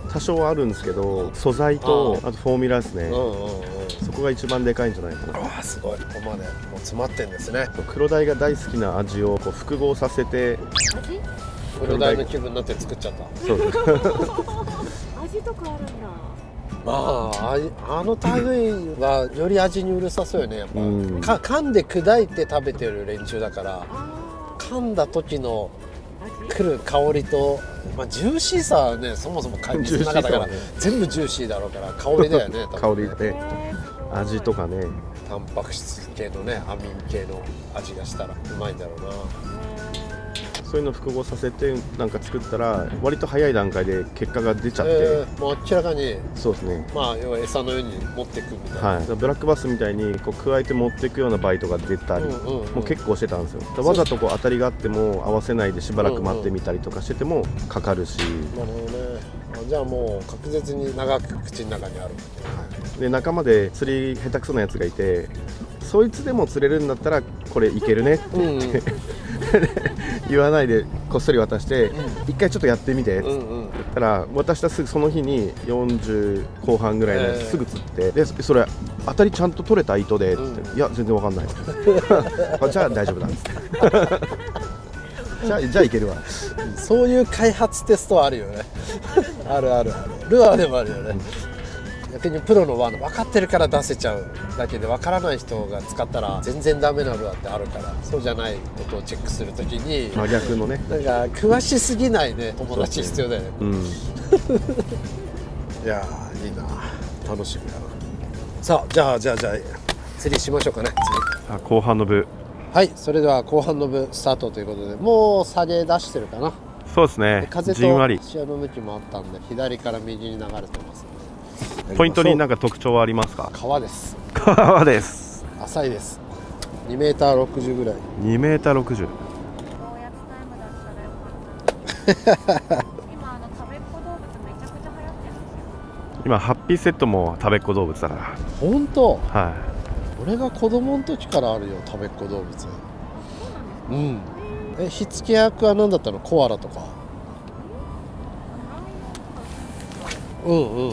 [SPEAKER 2] 多少はあるんですけど、素材とあとフォーミュラですね、
[SPEAKER 1] うんうんうん、
[SPEAKER 2] そこが一番でかいんじゃないかな。
[SPEAKER 1] ああすごい、ここまでもう詰まってんですね。
[SPEAKER 2] 黒鯛が大好きな味をこう複合させて、
[SPEAKER 3] 味
[SPEAKER 1] 黒鯛の気分になって作っちゃった。
[SPEAKER 2] そうです
[SPEAKER 3] 味とかあるんだ。
[SPEAKER 1] まあ、あの類はより味にうるさそうよねやっぱ、うん、か噛んで砕いて食べてる連中だから、噛んだ時の来る香りと、まあ、ジューシーさはね、そもそも水の中だから、ね、全部ジューシーだろうから香りだよね
[SPEAKER 2] 香りで味とかね、
[SPEAKER 1] タンパク質系のね、アミン系の味がしたらうまいんだろうな。
[SPEAKER 2] そういうの複合させてなんか作ったら割と早い段階で結果が出ちゃって、
[SPEAKER 1] えー、もう明らかに
[SPEAKER 2] そうですね、
[SPEAKER 1] まあ要は餌のように持っていくみたいな、
[SPEAKER 2] はい、ブラックバスみたいにこう加えて持っていくようなバイトが出たり、うんうんうん、もう結構してたんですよ。わざとこう当たりがあっても合わせないでしばらく待ってみたりとかしててもかかるし、
[SPEAKER 1] なるほどね。じゃあもう確実に長く口の中にある、はい、
[SPEAKER 2] で仲間で釣り下手くそなやつがいて、そいつでも釣れるんだったらこれいけるねって言って、うんうん言わないでこっそり渡して、一回ちょっとやってみてって言ったら、渡したすぐその日によんじゅうこう半ぐらいのやつすぐ釣って、でそれ当たりちゃんと取れた糸でって言って、いや全然わかんないじゃあ大丈夫だっつってじゃあじゃあいけるわ。そういう開発テストはあるよねあるあるある、ルアーでもあるよね。逆にプロのワーの分かってるから出せちゃうだけで、分からない人が使ったら全然ダメなルアーってあるから、そうじゃないことをチェックするときに真逆のね、なんか詳しすぎないね友達必要だよね。うん、いやーいいな、楽しみだな。さあじゃあじゃあじゃあ釣りしましょうかね。次、あ後半の部、はい、それでは後半の部スタートということで、もう下げ出してるかな。そうですね、風と潮の向きもあったんで左から右に流れてます。ポイントに何か特徴はありますか？川です。川です。浅いです。にメーターろくじゅうぐらい。にメーターろくじゅう。今あの食べっ子動物めちゃくちゃ流行ってるんですよ。今ハッピーセットも食べっ子動物だから。本当？はい。俺が子供の時からあるよ、食べっ子動物。うん。え、火付け役は何だったの？コアラとか。うんうん。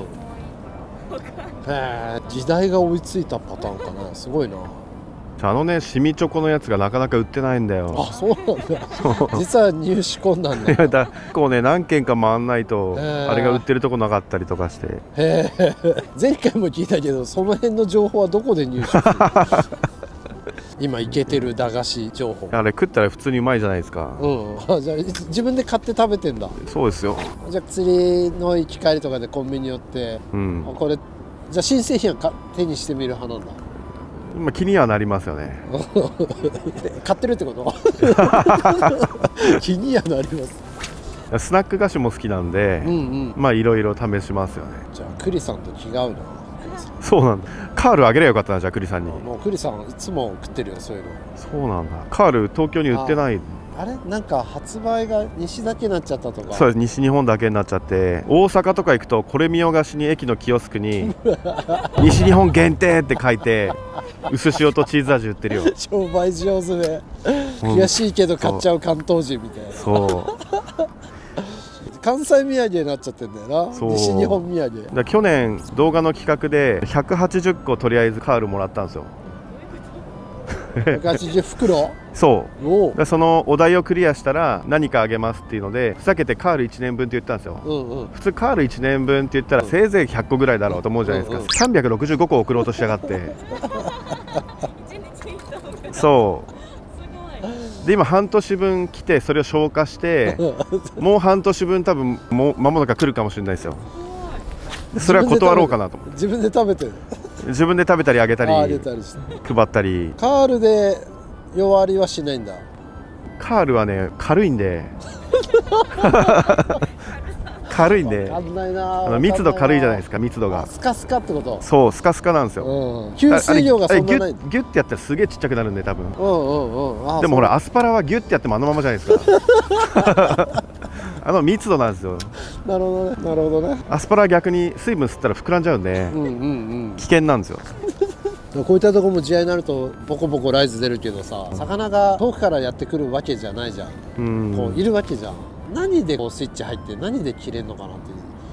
[SPEAKER 2] へえ、時代が追いついたパターンかな。すごいな。あのね、シミチョコのやつがなかなか売ってないんだよ。あ、そうなんだ。実は入手込んだんだ。いや、だこうね、何軒か回んないとあれが売ってるとこなかったりとかして。へえ。前回も聞いたけど、その辺の情報はどこで入手するの？今イケてる駄菓子情報。あれ食ったら普通にうまいじゃないですか。うん。あ、じゃあ自分で買って食べてんだ。そうですよ。じゃあ釣りの行き帰りとかでコンビニ寄って、うん、これじゃあ新製品はか手にしてみる派なんだ。まあ気にはなりますよね。買ってるってこと？気にはなります。スナック菓子も好きなんで、うんうん、まあいろいろ試しますよね。じゃあクリさんと違うな。そうなんだ。カールあげればよかったな、じゃあクリさんに。もうクリさんいつも食ってるよ、そういうの。そうなんだ。カール東京に売ってない。あれなんか発売が西だけになっちゃったとか。そうです、西日本だけになっちゃって、大阪とか行くとこれ見よがしに駅のキオスクに西日本限定って書いて薄塩とチーズ味売ってるよ。商売上手で、悔しいけど買っちゃう関東人みたいな。そう関西土産になっちゃってんだよな。西日本土産だ。去年動画の企画でひゃくはちじゅっことりあえずカールもらったんですよ。ひゃくはちじゅうふくろ？そう。そのお題をクリアしたら何かあげますっていうので、ふざけてカールいちねんぶんって言ったんですよ。うんうん、普通カールいちねんぶんって言ったらせいぜいひゃっこぐらいだろうと思うじゃないですか。うんうん、さんびゃくろくじゅうごこ送ろうとしやがってそうで今半年分来て、それを消化してもう半年分多分もう間もなく来るかもしれないですよ。それは断ろうかなと思って。自分で食べてる。自分で食べたりあげたり配ったり。カールで弱りはしないんだ。カールはね軽いんで軽いんで、あの密度軽いじゃないですか。密度がスカスカってこと。そう、スカスカなんですよ。うん、吸水量がそんなない。ギュッてやったらすげえちっちゃくなるんで多分。うんうんうん。でもほらアスパラはギュッてやってもあのままじゃないですか。あの密度なんですよ。なるほどね、なるほどね。アスパラは逆に水分吸ったら膨らんじゃうんで、うんうんうん、危険なんですよ。こういったところも試合になるとボコボコライズ出るけどさ、魚が遠くからやってくるわけじゃないじゃん。うん、こういるわけじゃん。何でこうスイッチ入って何で切れるのかなって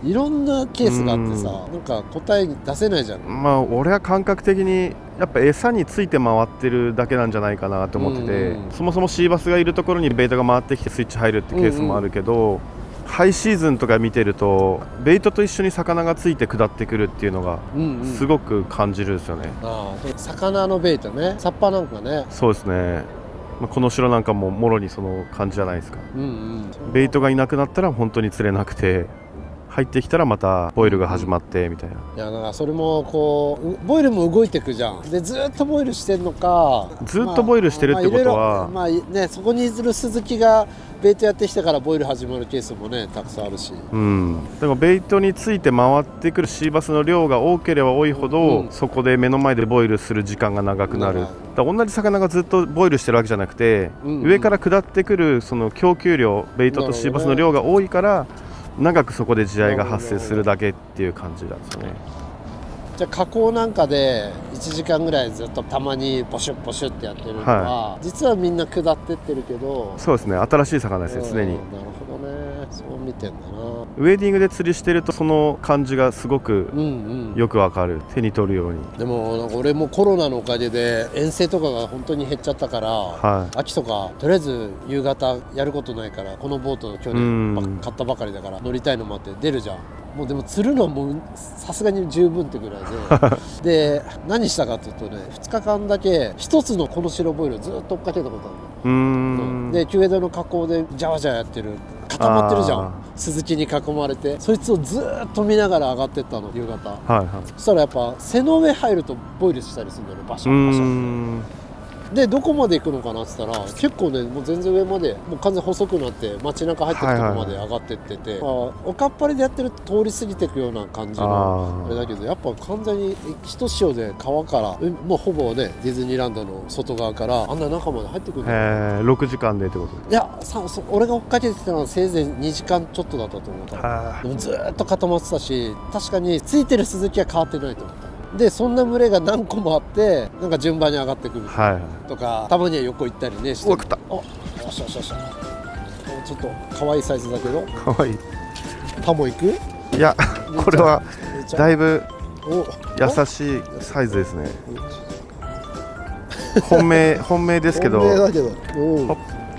[SPEAKER 1] いろんなケースがあってさ、なんか答え出せないじゃん。
[SPEAKER 2] まあ俺は感覚的にやっぱ餌について回ってるだけなんじゃないかなと思ってて、そもそもシーバスがいるところにベイトが回ってきてスイッチ入るってケースもあるけど、うんうん、ハイシーズンとか見てるとベイトと一緒に魚がついて下ってくるっていうのがすごく感じるんですよね。
[SPEAKER 1] うんうん、ああ、魚のベイトね、サッパなんかね。
[SPEAKER 2] そうですね。この城なんかももろにその感じじゃないですか。うん、うん、ベイトがいなくなったら本当に釣れなくて、入ってきたらまたボイルが始まってみたいな。
[SPEAKER 1] いや、だからそれもこうボイルも動いていくじゃん。でずっとボイルしてるのか、
[SPEAKER 2] ずっとボイルしてるってことは、
[SPEAKER 1] まあ、まあね、そこにいる鈴木がベイトやってきてからボイル始まるケースもねたくさんあるし、
[SPEAKER 2] うん、でもベイトについて回ってくるシーバスの量が多ければ多いほど、うん、そこで目の前でボイルする時間が長くなる。だから同じ魚がずっとボイルしてるわけじゃなくて、うんうん、上から下ってくるその供給量、ベイトとシーバスの量が多いから長くそこで地合いが発生するだけっていう感じなんですよね。
[SPEAKER 1] じゃあ河口なんかでいちじかんぐらいずっとたまにポシュッポシュッってやってるのは、はい、実はみんな下ってってるけど、
[SPEAKER 2] そうですね、新しい魚ですよ、常に。なる
[SPEAKER 1] ほどね、そう見てんだな。
[SPEAKER 2] ウェディングで釣りしてるとその感じがすごくよくわかる、うんうん、手に取るように。
[SPEAKER 1] でもなんか俺もコロナのおかげで遠征とかが本当に減っちゃったから、はい、秋とかとりあえず夕方やることないからこのボート去年買ったばかりだから乗りたいのもあって出るじゃん。もうでも釣るのはもうさすがに十分ってぐらいでで何したかっていうとね、ふつかかんだけ一つのこの白ボイルをずっと追っかけたことあるの。うーん、でキュエドの河口でジャワジャワやってる固まってるじゃん、鈴木に囲まれて、そいつをずっと見ながら上がってったの、夕方。はいはい、そしたらやっぱ背の上入るとボイルしたりするんだよね、バシャンバシャンって。でどこまで行くのかなって言ったら結構ね、もう全然上までもう完全細くなって街中入ってるとこまで上がってってて、はいはいはい、まあ、おかっぱりでやってると通り過ぎていくような感じのあれだけど、やっぱ完全にひと潮で川からもうほぼねディズニーランドの外側からあんな中まで入ってくるんだよ。
[SPEAKER 2] へー、ろくじかんでってこと？
[SPEAKER 1] いやさそ俺が追っかけてたのはせいぜいにじかんちょっとだったと思った。でもずっと固まってたし、確かについてる鈴木は変わってないと思った。でそんな群れが何個もあってなんか順番に上がってくるとか、はい、たまには横行ったりねして。
[SPEAKER 2] お、食った。
[SPEAKER 1] お、よしよしよし。ちょっと可愛いサイズだけど。
[SPEAKER 2] 可愛い。
[SPEAKER 1] タモ行く？
[SPEAKER 2] いや、これはだいぶ優しいサイズですね。本命本命ですけど。
[SPEAKER 1] 本命だけど。お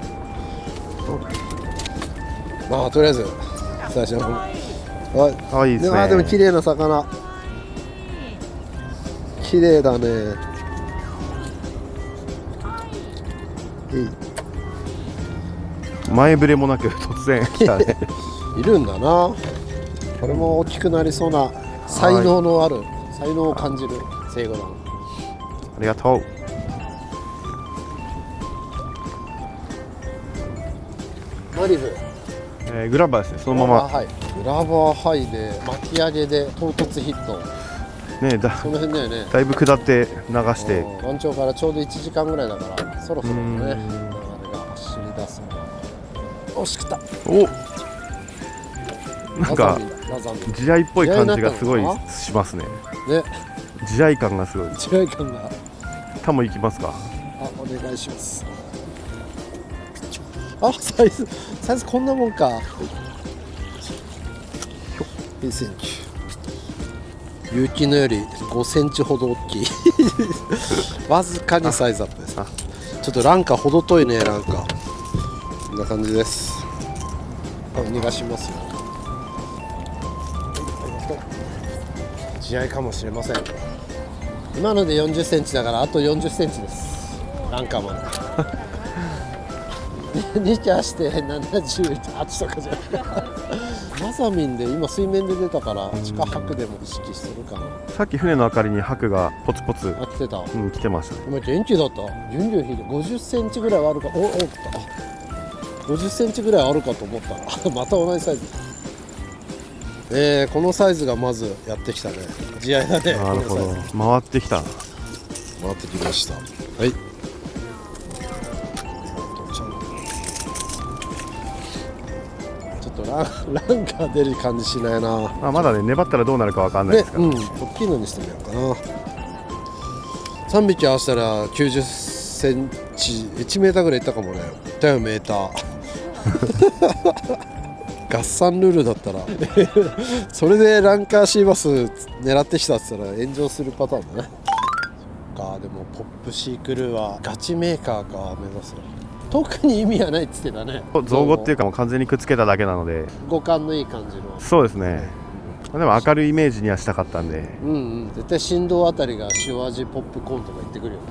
[SPEAKER 1] まあとりあえず最初の。
[SPEAKER 2] 可愛いですね。
[SPEAKER 1] あ、でも綺麗な魚。綺麗だね。
[SPEAKER 2] 前触れもなく突然来たね。
[SPEAKER 1] いるんだな。これも大きくなりそうな才能のある、才能を感じるセイゴラン。
[SPEAKER 2] ありがとう。
[SPEAKER 1] マリブ、
[SPEAKER 2] えー、グラバーですね、そのまま。
[SPEAKER 1] はい、グラバーハイで巻き上げで唐突ヒット。ね、だその辺だよね。
[SPEAKER 2] だいぶ下って流して、
[SPEAKER 1] 湾頂からちょうどいちじかんぐらいだからそろそろね流れが走り出すの。おしくった。
[SPEAKER 2] お、なんか地合いっぽい感じがすごいしますね。ね、地合い感がすごい。
[SPEAKER 1] 地合い感が。タ
[SPEAKER 2] モ行きますか。
[SPEAKER 1] あ、お願いします。あ、サイズサイズこんなもんか。にセンチ。有機のよりごセンチほど大きいわずかにサイズアップです。ちょっとランカ程遠いね。ランカこんな感じです。逃がしますよ。地合いかもしれません。今のでよんじゅっセンチだからあとよんじゅっセンチです、ランカまでにキャしてななじゅうはちとかじゃマザミンで今水面で出たから地下白でも意識するかな。
[SPEAKER 2] さっき船の明かりに白がポツポツ
[SPEAKER 1] 来てた。
[SPEAKER 2] うん、来てました。
[SPEAKER 1] 今元気だった。順々引いてごじゅっセンチぐらいはあるか。おおったごじゅっセンチぐらいあるかと思ったらまた同じサイズ。えー、このサイズがまずやってきたね。地合いだね。
[SPEAKER 2] なるほど、回ってきた。
[SPEAKER 1] 回ってきました。はい、ランが出る感じしないな。
[SPEAKER 2] あ、まだね、粘ったらどうなるかわかんないですから、ね、
[SPEAKER 1] うん、大きいのにしてみようかな。さんびき合わせたらきゅうじゅっセンチ、いちメーターぐらいいったかもね。だよメーター合算ルールだったらそれでランカーシーバス狙ってきたって言ったら炎上するパターンだね。かでもポップシークルーはガチメーカーか目指す。特に意味はないっつってたね。
[SPEAKER 2] 造語っていうかもう完全にくっつけただけなので
[SPEAKER 1] 五感のいい感じの。
[SPEAKER 2] そうですね。でも明るいイメージにはしたかったんで、
[SPEAKER 1] うんうん、絶対振動あたりが塩味ポップコーンとか言ってくるよ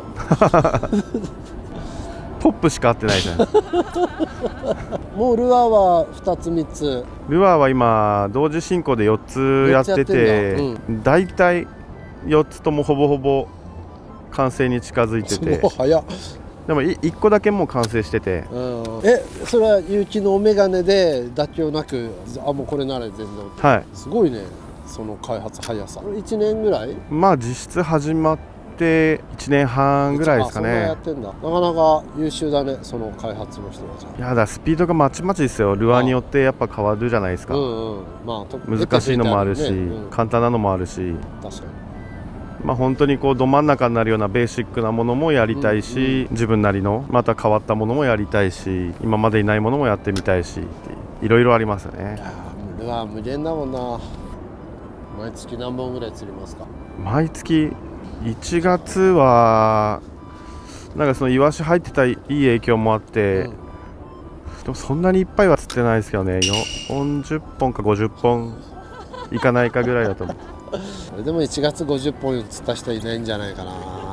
[SPEAKER 2] ポップしか合ってないじゃん
[SPEAKER 1] もうルアーはふたつみっつ。
[SPEAKER 2] ルアーは今同時進行でよっつやってて、だいたいよっつともほぼほぼ完成に近づいてて、
[SPEAKER 1] 早っ。
[SPEAKER 2] でもいっこだけもう完成してて、
[SPEAKER 1] うん、えそれは有機のメガネで妥協なく、あもうこれなら全然、
[SPEAKER 2] はい、
[SPEAKER 1] すごいねその開発速さ。いちねんぐらい？
[SPEAKER 2] まあ実質始まっていちねんはんぐらいですかね。
[SPEAKER 1] あそんなやってんだ。なかなか優秀だねその開発の人たち。
[SPEAKER 2] いやだスピードがまちまちですよ。ルアーによってやっぱ変わるじゃないですか。
[SPEAKER 1] うんうん、まあ、
[SPEAKER 2] 難しいのもあるし、
[SPEAKER 1] うん、
[SPEAKER 2] 簡単なのもあるし、
[SPEAKER 1] 確かに。
[SPEAKER 2] まあ本当にこうど真ん中になるようなベーシックなものもやりたいし、うんうん、自分なりのまた変わったものもやりたいし、今までにないものもやってみたいし、いろいろありますよね。
[SPEAKER 1] いやルアー無限だもんな。毎月何本ぐらい釣りますか？
[SPEAKER 2] 毎月いちがつはなんかそのイワシ入ってたいい影響もあって、うん、でもそんなにいっぱいは釣ってないですけどね、よんじゅっぽんかごじゅっぽんいかないかぐらいだと思う
[SPEAKER 1] それでもいちがつごじゅっぽん釣った人いないんじゃないかな。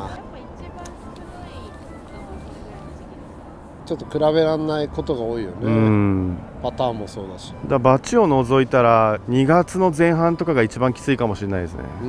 [SPEAKER 1] ちょっと比べられないことが多いよね。うん、パターンもそうだし。
[SPEAKER 2] だバチを除いたらにがつの前半とかが一番きついかもしれないですね。
[SPEAKER 1] うん、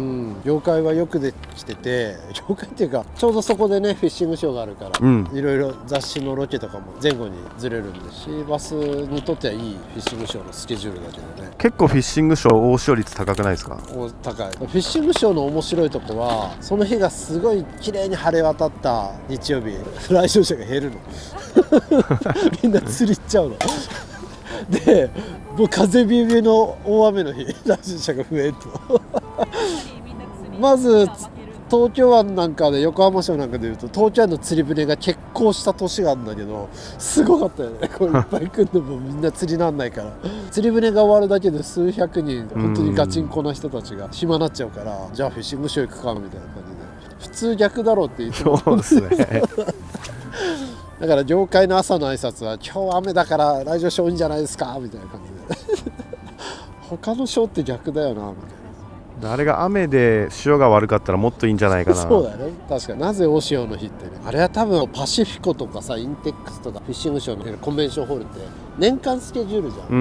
[SPEAKER 1] 業界はよくできてて、業界っていうかちょうどそこでねフィッシングショーがあるから、うん、いろいろ雑誌のロケとかも前後にずれるんで、シーバスにとってはいいフィッシングショーのスケジュールだけどね。
[SPEAKER 2] 結構フィッシングショー大潮率高くないですか？
[SPEAKER 1] 高い。フィッシングショーの面白いとこはその日がすごい綺麗に晴れ渡った日曜日、来場者が減るのみんな釣り行っちゃうので、もう風ビュービューの大雨の日、来場者が増えるとまず東京湾なんかで、横浜市なんかでいうと東京湾の釣り船が欠航した年があるんだけど、すごかったよね。これいっぱい来るのもみんな釣りなんないから、釣り船が終わるだけで数百人本当にガチンコな人たちが暇になっちゃうから、じゃあフィッシングショー行くかみたいな感じで、普通逆だろうって言ってもそうですねだから業界の朝の挨拶は今日雨だから来場者多いんじゃないですかみたいな感じで他のショーって逆だよなみたいな。
[SPEAKER 2] あれが雨で潮が悪かったらもっといいんじゃないかな。
[SPEAKER 1] そうだよね、確かに。なぜ大潮の日ってね、あれは多分パシフィコとかさ、インテックスとかフィッシングショーのコンベンションホールって年間スケジュールじゃん、うん、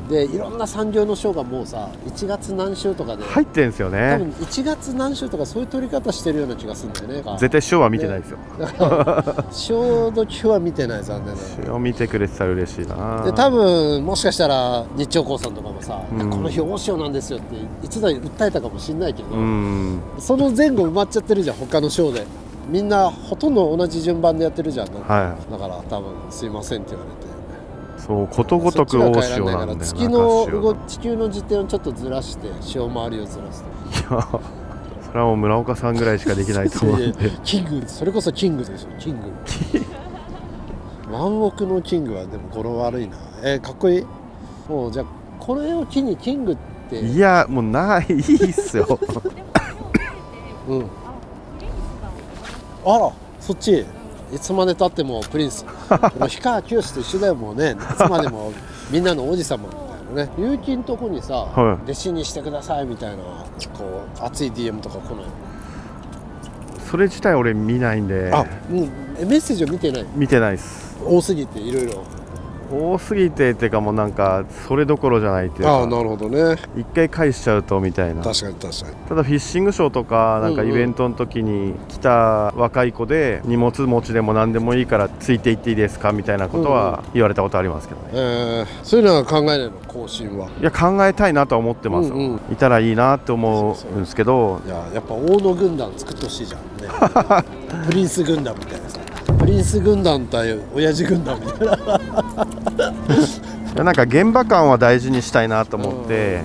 [SPEAKER 1] でいろんな産業のショーがもうさいちがつ何週とかで
[SPEAKER 2] 入ってんですよね。
[SPEAKER 1] 多分いちがつ何週とかそういう取り方してるような気がするんだよね。
[SPEAKER 2] 絶対潮は見てないですよ。
[SPEAKER 1] だから潮時は見てない、残念な。
[SPEAKER 2] 潮見てくれてたら嬉しいな。
[SPEAKER 1] で多分もしかしたら日朝興産とかもさ、うん、この日大潮なんですよって一度訴えたかもしれないけど、うん、その前後埋まっちゃってるじゃん他のショーで。みんなほとんど同じ順番でやってるじゃん、はい、だから多分すいませんって言われて、
[SPEAKER 2] そうことごとく大潮なんだよな。
[SPEAKER 1] 月の動地球の時点をちょっとずらして潮回りをずらすと。
[SPEAKER 2] いやそれはもう村岡さんぐらいしかできないと思うんで
[SPEAKER 1] キング、それこそキングでしょ、キングワンオクのキングはでも語呂悪いな。えー、かっこいい。もうじゃあこれを機にキングって。
[SPEAKER 2] いやもうないいいっすよ
[SPEAKER 1] うん、あらそっちいつまでたってもプリンスもう氷川きよしと一緒だよ。もうねいつまでもみんなの王子様みたいなね。結城のとこにさ、はい、弟子にしてくださいみたいなこう熱い ディーエム とか来ない？
[SPEAKER 2] それ自体俺見ないんで。
[SPEAKER 1] あ、うん、メッセージを見てない？
[SPEAKER 2] 見てないです。
[SPEAKER 1] 多すぎていろいろ
[SPEAKER 2] 多すぎてっていうかもうなんかそれどころじゃないっていうか。
[SPEAKER 1] ああなるほどね。
[SPEAKER 2] 一回返しちゃうとみたいな。
[SPEAKER 1] 確かに確かに。
[SPEAKER 2] ただフィッシングショーとかなんかイベントの時に来た若い子で荷物持ちでも何でもいいからついていっていいですかみたいなことは言われたことありますけどね。
[SPEAKER 1] えー、そういうのは考えないの更新は？
[SPEAKER 2] いや考えたいなとは思ってますよ、うんうん、いたらいいなって思うんですけど。
[SPEAKER 1] いややっぱ大野軍団作ってほしいじゃんねプリンス軍団みたいなさ、プリンス軍団対親父軍団みたいない
[SPEAKER 2] やなんか現場感は大事にしたいなと思って、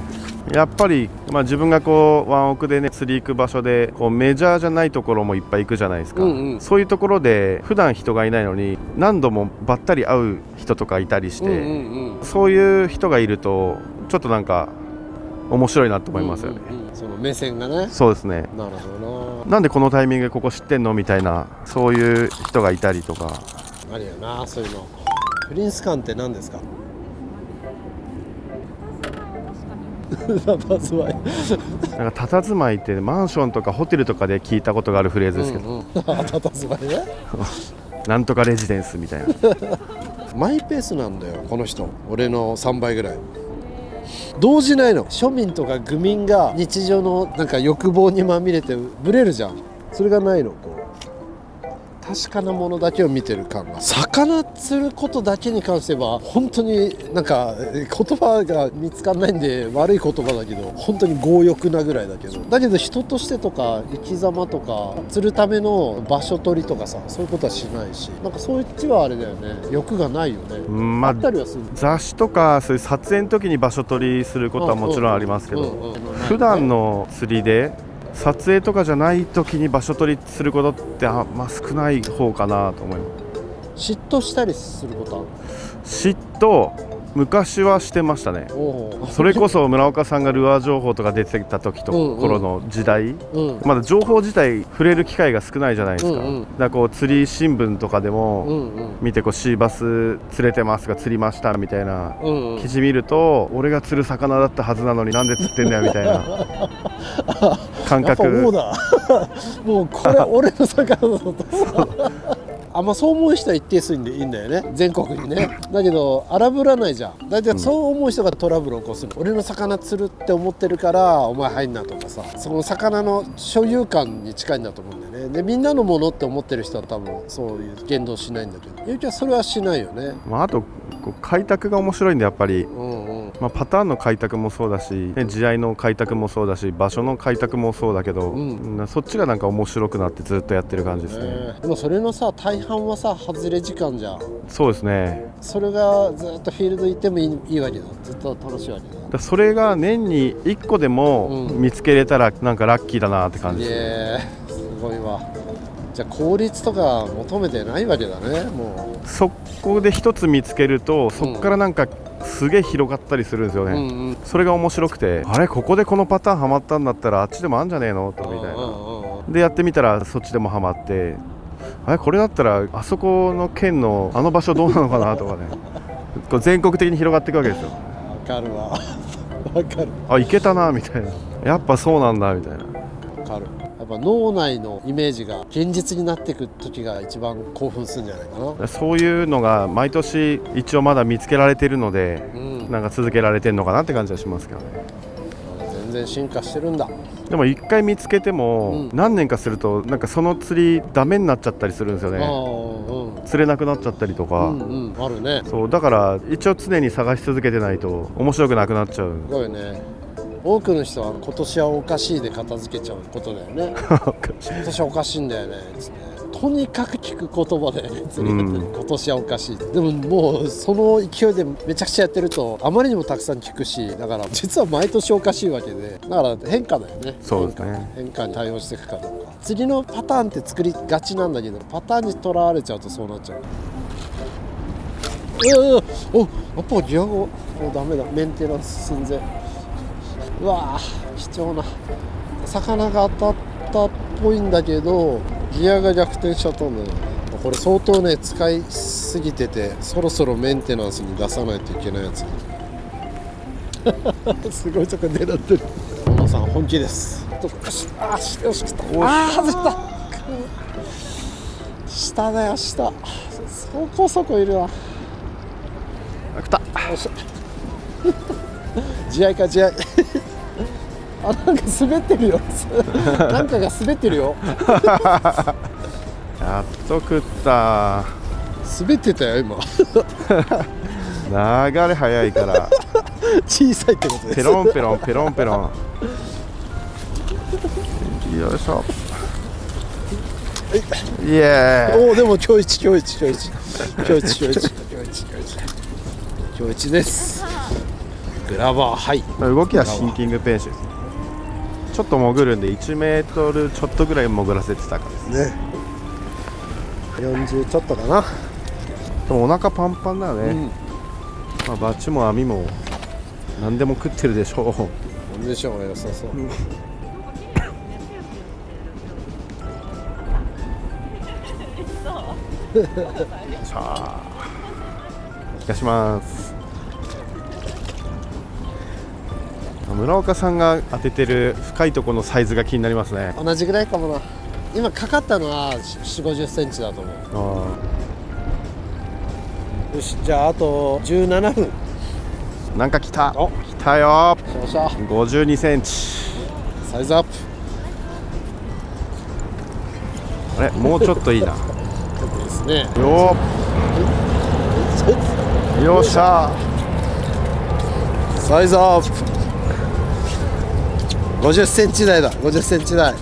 [SPEAKER 2] やっぱり、まあ、自分がこう湾北でね釣り行く場所でこうメジャーじゃないところもいっぱい行くじゃないですか、うんうん、そういうところで普段人がいないのに何度もばったり会う人とかいたりして、うんうんうん、そういう人がいるとちょっとなんか面白いなと思いますよね、うんうんうん、
[SPEAKER 1] その目線がね。
[SPEAKER 2] そうですね。
[SPEAKER 1] なるほどな。
[SPEAKER 2] なんでこのタイミングでここ知ってんのみたいな、そういう人がいたりとか
[SPEAKER 1] あるよな、そういうの。プリンス館って何ですか？佇まい
[SPEAKER 2] なんか佇まいってマンションとかホテルとかで聞いたことがあるフレーズですけど、うんうん、
[SPEAKER 1] 佇まいね
[SPEAKER 2] なんとかレジデンスみたいな
[SPEAKER 1] マイペースなんだよこの人。俺のさんばいぐらい動じないの。庶民とか愚民が日常のなんか欲望にまみれてブレるじゃん。それがないの。こう確かなものだけを見てる感が。魚釣ることだけに関しては本当になんか言葉が見つかんないんで悪い言葉だけど本当に強欲なぐらいだけど、だけど人としてとか生き様とか釣るための場所取りとかさ、そういうことはしないし、なんかそういっちはあれだよね、欲がないよね、うんまあ、あったりはする。
[SPEAKER 2] 雑誌とかそういう撮影の時に場所取りすることはもちろんありますけど、普段の釣りで撮影とかじゃない時に場所取りすることってあ、まあ、少ない方かなと思います。
[SPEAKER 1] 嫉妬したりすることある？
[SPEAKER 2] 嫉妬昔はしてましたね。それこそ村岡さんがルアー情報とか出てきた時と頃の時代、うんうん、まだ情報自体触れる機会が少ないじゃないですか、うんうん、だからこう釣り新聞とかでも見てこうシーバス釣れてますが釣りましたみたいな記事見ると、俺が釣る魚だったはずなのになんで釣ってんだよみたいな感覚。
[SPEAKER 1] やっぱもうだもうこれ俺の魚だとあんまそう思う人は一定数でいいんだよね、全国にね。だけど荒ぶらないじゃん。だいたいそう思う人がトラブルを起こすの、うん、俺の魚釣るって思ってるからお前入んなとかさ、その魚の所有感に近いんだと思うんだよね。でみんなのものって思ってる人は多分そういう言動しないんだけど、ゆうきはそれはしないよね。
[SPEAKER 2] まあ、あとこう開拓が面白いんでやっぱり、うんうんまあ、パターンの開拓もそうだし、ね、地合いの開拓もそうだし場所の開拓もそうだけど、うん、そっちがなんか面白くなってずっとやってる感じですね。えー、
[SPEAKER 1] でもそれのさ大半はさ外れ時間じゃん。
[SPEAKER 2] そうですね。
[SPEAKER 1] それがずっとフィールド行ってもいい、いいわけだ。ずっと楽しいわけだ。
[SPEAKER 2] だそれが年にいっこでも見つけれたらなんかラッキーだなって感じですね。
[SPEAKER 1] えー、すごいわ。じゃあ効率とか求めてないわけだね。もう
[SPEAKER 2] そこで一つ見つけるとそこからなんかすげえ広がったりするんですよね、うんうん、それが面白くて、あれここでこのパターンハマったんだったらあっちでもあんじゃねえのとみたいな、うんうん、でやってみたらそっちでもハマって、あれこれだったらあそこの県のあの場所どうなのかなとかねこう全国的に広がっていくわけですよ。
[SPEAKER 1] わかるわわかる。
[SPEAKER 2] あいけたなみたいな、やっぱそうなんだみたいな。
[SPEAKER 1] わかる。やっぱ脳内のイメージが現実になっていく時が一番興奮するんじゃないかな。
[SPEAKER 2] そういうのが毎年一応まだ見つけられているので、うん、なんか続けられてるのかなって感じはしますけどね。
[SPEAKER 1] 全然進化してるんだ。
[SPEAKER 2] でも一回見つけても、うん、何年かするとなんかその釣りダメになっちゃったりするんですよね、うん、釣れなくなっちゃったりとか、うん
[SPEAKER 1] うん、あるね。
[SPEAKER 2] そうだから一応常に探し続けてないと面白くなくなっちゃう。
[SPEAKER 1] すごいね。多くの人は今年はおかしいで片付けちゃうことだよね今年はおかしいんだよねつってとにかく聞く言葉だよね釣りって、うん、今年はおかしい。でももうその勢いでめちゃくちゃやってるとあまりにもたくさん聞くし、だから実は毎年おかしいわけで、だから変化だよね。
[SPEAKER 2] そうですね。
[SPEAKER 1] 変化に対応していくかどうか。釣りのパターンって作りがちなんだけどパターンにとらわれちゃうとそうなっちゃう。うわおやっぱギアがもうダメだ。メンテナンス寸前。うわー貴重な魚が当たったっぽいんだけどギアが逆転しちゃったんだよ。これ相当ね使いすぎててそろそろメンテナンスに出さないといけないやつすごいとこ狙ってる。小野さん本気です。よしあーよし来た。あー外した。下だよ下。そこそこいるわ。
[SPEAKER 2] あ来た。
[SPEAKER 1] よし地合いか地合いあなんか滑ってるよなんかが滑ってるよ
[SPEAKER 2] やっと食った。
[SPEAKER 1] 滑ってたよ今
[SPEAKER 2] 流れ早いから
[SPEAKER 1] 小さいってことです。
[SPEAKER 2] ペロンペロンペロンペロンよいしょイエーイ。
[SPEAKER 1] おおでも今日一今日一今日一今日一今日一今日一今日一です。 グラバー、はい。
[SPEAKER 2] 動きはシンキングペースです。ちょっと潜るんでいちメートルちょっとぐらい潜らせてたからです
[SPEAKER 1] ね。よんじゅうちょっとかな。
[SPEAKER 2] でもお腹パンパンだよね、うん、まあ、バチも網も何でも食ってるでしょう。
[SPEAKER 1] なんでしょうが良さそう、うん、
[SPEAKER 2] さあお願いします。村岡さんが当ててる深いところのサイズが気になりますね。
[SPEAKER 1] 同じぐらいかもな。今かかったのはよんじゅうごじゅっセンチだと思う。あ、よし、じゃああとじゅうななふん。
[SPEAKER 2] なんか来た。お、来たよ。ごじゅうにセンチ。
[SPEAKER 1] サイズアップ。
[SPEAKER 2] あれ、もうちょっといいな。
[SPEAKER 1] ですね。
[SPEAKER 2] よー。よっしゃー。
[SPEAKER 1] サイズアップ。ごじゅっセンチ台だ。ごじゅっセンチ台。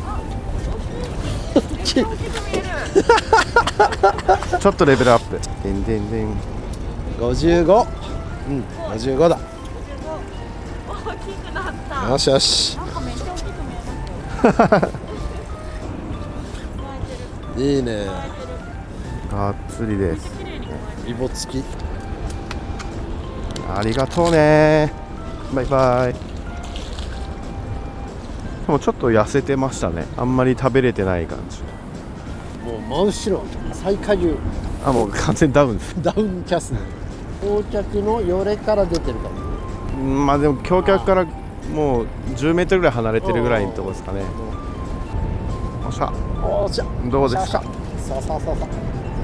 [SPEAKER 2] ちょっとレベルアップ。でんでんでん。
[SPEAKER 1] ごじゅうご。うん、ごじゅうごだ。
[SPEAKER 3] 大きくなった。
[SPEAKER 1] よしよし。
[SPEAKER 3] なんかめっちゃ大きく見えます。
[SPEAKER 1] いいね。
[SPEAKER 2] がっつりです。
[SPEAKER 1] イボ付き。
[SPEAKER 2] ありがとうね。バイバイ。でもちょっと痩せてましたね。あんまり食べれてない感じ。
[SPEAKER 1] もう真後ろ最下流。
[SPEAKER 2] あ、もう完全ダウンです。
[SPEAKER 1] ダウンキャスね。橋脚のよれから出てるかも。
[SPEAKER 2] まあでも橋脚からもうじゅうメートルぐらい離れてるぐらいのところですかね。おっしゃ。
[SPEAKER 1] おっしゃ。
[SPEAKER 2] どうですか。
[SPEAKER 1] さあさあさあさあ。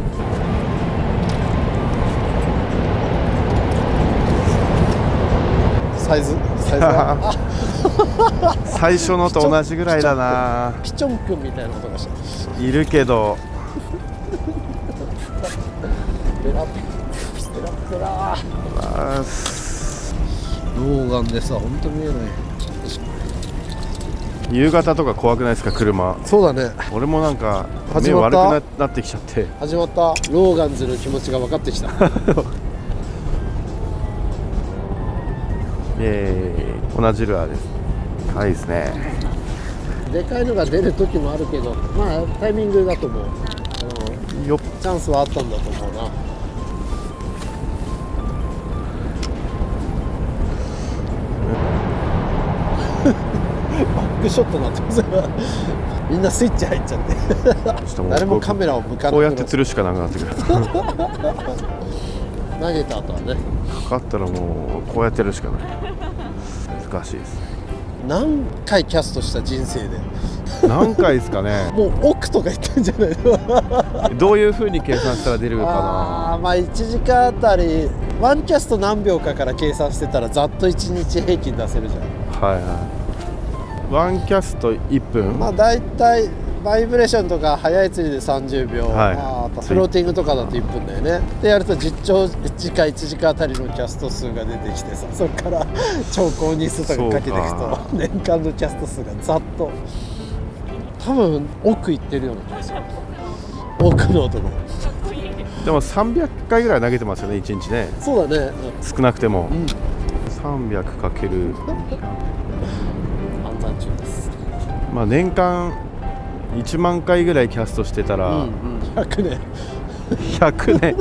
[SPEAKER 1] サイズサイズ
[SPEAKER 2] 最初のと同じぐらいだな。
[SPEAKER 1] ピチョンくんみたいな音がした
[SPEAKER 2] いるけど
[SPEAKER 1] ペラペラペラ老眼でさ、本当見えない。
[SPEAKER 2] 夕方とか怖くないですか、車。
[SPEAKER 1] そうだね。
[SPEAKER 2] 俺もなんか目悪く な, なってきちゃって。
[SPEAKER 1] 始まった。ローガンズの気持ちが分かってきた。
[SPEAKER 2] イエーイ、同じルアーです。はいですね。
[SPEAKER 1] でかいのが出る時もあるけど、まあタイミングだと思う。あのよチャンスはあったんだと思うな。バックショットになってます。みんなスイッチ入っちゃって誰もカメラを向かない。
[SPEAKER 2] こうやって釣るしかなくなってくる。
[SPEAKER 1] 投げた後はね、
[SPEAKER 2] かかったらもうこうやってやるしかない。難しいですね。
[SPEAKER 1] 何回キャストした人生で
[SPEAKER 2] 何回ですかね。
[SPEAKER 1] もう億とか言ってんじゃないの。
[SPEAKER 2] どういう風に計算したら出るかな。
[SPEAKER 1] あ、まあいちじかんあたりワンキャスト何秒かから計算してたらざっといちにち平均出せるじゃん。
[SPEAKER 2] はいはい。ワンキャストいっぷん。
[SPEAKER 1] まあだいたいバイブレーションとか速い釣りでさんじゅうびょう、はい、あとフローティングとかだといっぷんだよね。でやると実調時間いちじかんあたりのキャスト数が出てきてさ、そこから超高日数とかかけていくと年間のキャスト数がざっと多分億いってるような気がする。億の男。
[SPEAKER 2] でもさんびゃっかいぐらい投げてますよね、いちにちね。
[SPEAKER 1] そうだね、
[SPEAKER 2] うん、少なくても、うん、さんびゃくかける
[SPEAKER 1] 暗算中です。
[SPEAKER 2] まあ年間いちまんかいぐらいキャストしてたら、うんうん、
[SPEAKER 1] ひゃくねん
[SPEAKER 2] ひゃくねん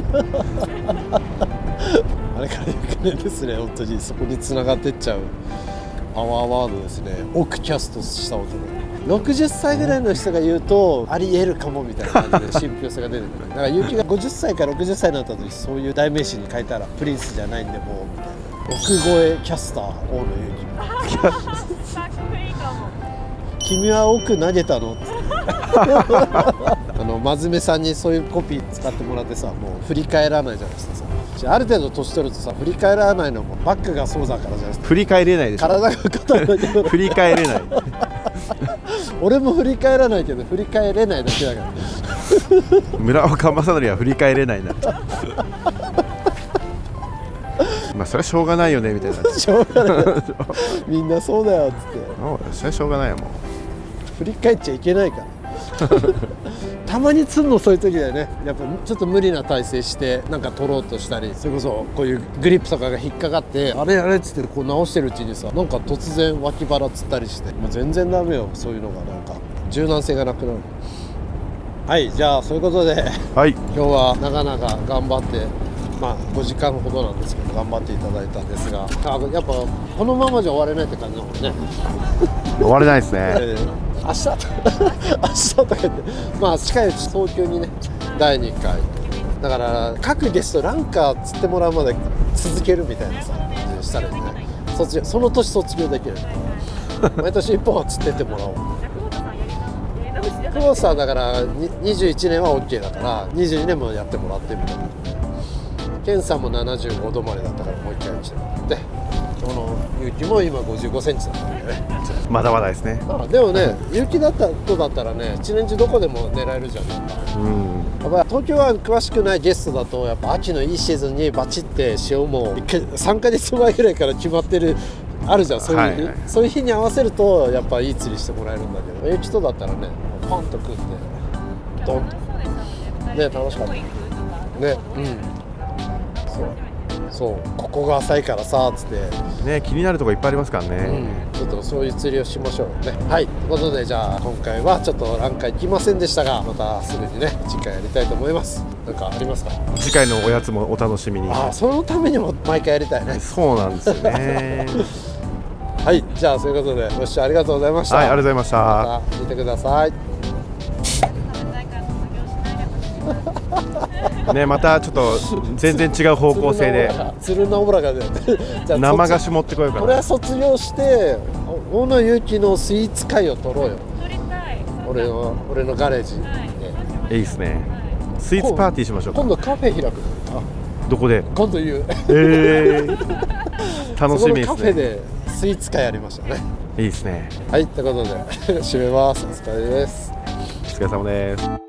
[SPEAKER 1] あれからひゃくねんですね。本当にそこに繋がってっちゃうパワーワードですね。億キャストした男。ろくじゅっさいぐらいの人が言うとありえるかもみたいな感じで信憑性が出てくる。だから結城がごじゅっさいかろくじゅっさいになった時そういう代名詞に変えたらプリンスじゃないんでもうみたいな。億超えキャスター大野祐希。かっこいいかも。君は億投げたのってあの真面目さんにそういうコピー使ってもらってさ、もう振り返らないじゃないですか。ある程度年取るとさ、振り返らないのもバックがそうだからじゃないですか。
[SPEAKER 2] 振り返れないでしょ。
[SPEAKER 1] 体が硬いだけど
[SPEAKER 2] 振り返れない
[SPEAKER 1] 俺も振り返らないけど振り返れないだけだから
[SPEAKER 2] 村岡正則は振り返れないなまあそれはしょうがないよねみたいな
[SPEAKER 1] しょうがないみんなそうだよっつって。
[SPEAKER 2] それはしょうがないよ。もう
[SPEAKER 1] 振り返っちゃいけないからたまに釣るのそういう時だよね。やっぱちょっと無理な体勢してなんか取ろうとしたり、それこそこういうグリップとかが引っかかってあれあれっつってこう直してるうちにさ、なんか突然脇腹つったりして、もう全然ダメよ、そういうのがなんか柔軟性がなくなる。はい、じゃあそういうことで、
[SPEAKER 2] はい、
[SPEAKER 1] 今日はなかなか頑張って、まあごじかんほどなんですけど頑張っていただいたんですが、あやっぱこのままじゃ終われないって感じだもんね。
[SPEAKER 2] 終われないですね。
[SPEAKER 1] えー明日と明日とか言って、まあ近いうち早急にねだいにかいだから各ゲストランカー釣ってもらうまで続けるみたいなさ感じにしたらいいね。卒業その年卒業できる毎年いっぽんは釣ってってもらおう。久保田さんだからにじゅういちねんは OK だからにじゅうにねんもやってもらってみたいな。ケンさんもななじゅうごどまでだったからもう一回してもらって、この結城も今ごじゅうごセンチだったんでね。
[SPEAKER 2] まだまだですね。
[SPEAKER 1] あでもね、結城だったとだったらね、一年中どこでも狙えるじゃん。
[SPEAKER 2] うん、
[SPEAKER 1] やっぱ東京は詳しくないゲストだとやっぱ秋のいいシーズンにバチって潮もさんかげつまえぐらいから決まってるあるじゃん。そういう日、はいはい、そういう日に合わせるとやっぱいい釣りしてもらえるんだけど、結城とだったらねポンと食ってドンとね楽しかったね。うんそうそうここが浅いからさーっつって
[SPEAKER 2] ね、気になるとこいっぱいありますからね、
[SPEAKER 1] うん、ちょっとそういう釣りをしましょうね。はいということで、じゃあ今回はちょっとランカ行きませんでしたが、またすぐにね次回やりたいと思います。なんかありますか？
[SPEAKER 2] 次回のおやつもお楽しみに。
[SPEAKER 1] あそのためにも毎回やりたいね。
[SPEAKER 2] そうなんですよね
[SPEAKER 1] はいじゃあそういうことでご視聴ありがとうございました。
[SPEAKER 2] はい、ありがとうございました。
[SPEAKER 1] また見てください
[SPEAKER 2] ね、またちょっと全然違う方向性で
[SPEAKER 1] 鶴のオブラが出て
[SPEAKER 2] 生菓子持ってこようかな。
[SPEAKER 1] これは卒業して大野ゆきのスイーツ会を取ろうよ。俺の俺のガレージ、はい、
[SPEAKER 2] いいですね。スイーツパーティーしましょうか。
[SPEAKER 1] 今度カフェ開く。あ
[SPEAKER 2] どこで？
[SPEAKER 1] 今度言う。
[SPEAKER 2] えー、楽しみですね。
[SPEAKER 1] カフェでスイーツ会やりましたね。
[SPEAKER 2] いいですね。
[SPEAKER 1] はいということで締めます。お疲れです。
[SPEAKER 2] お疲れ様です。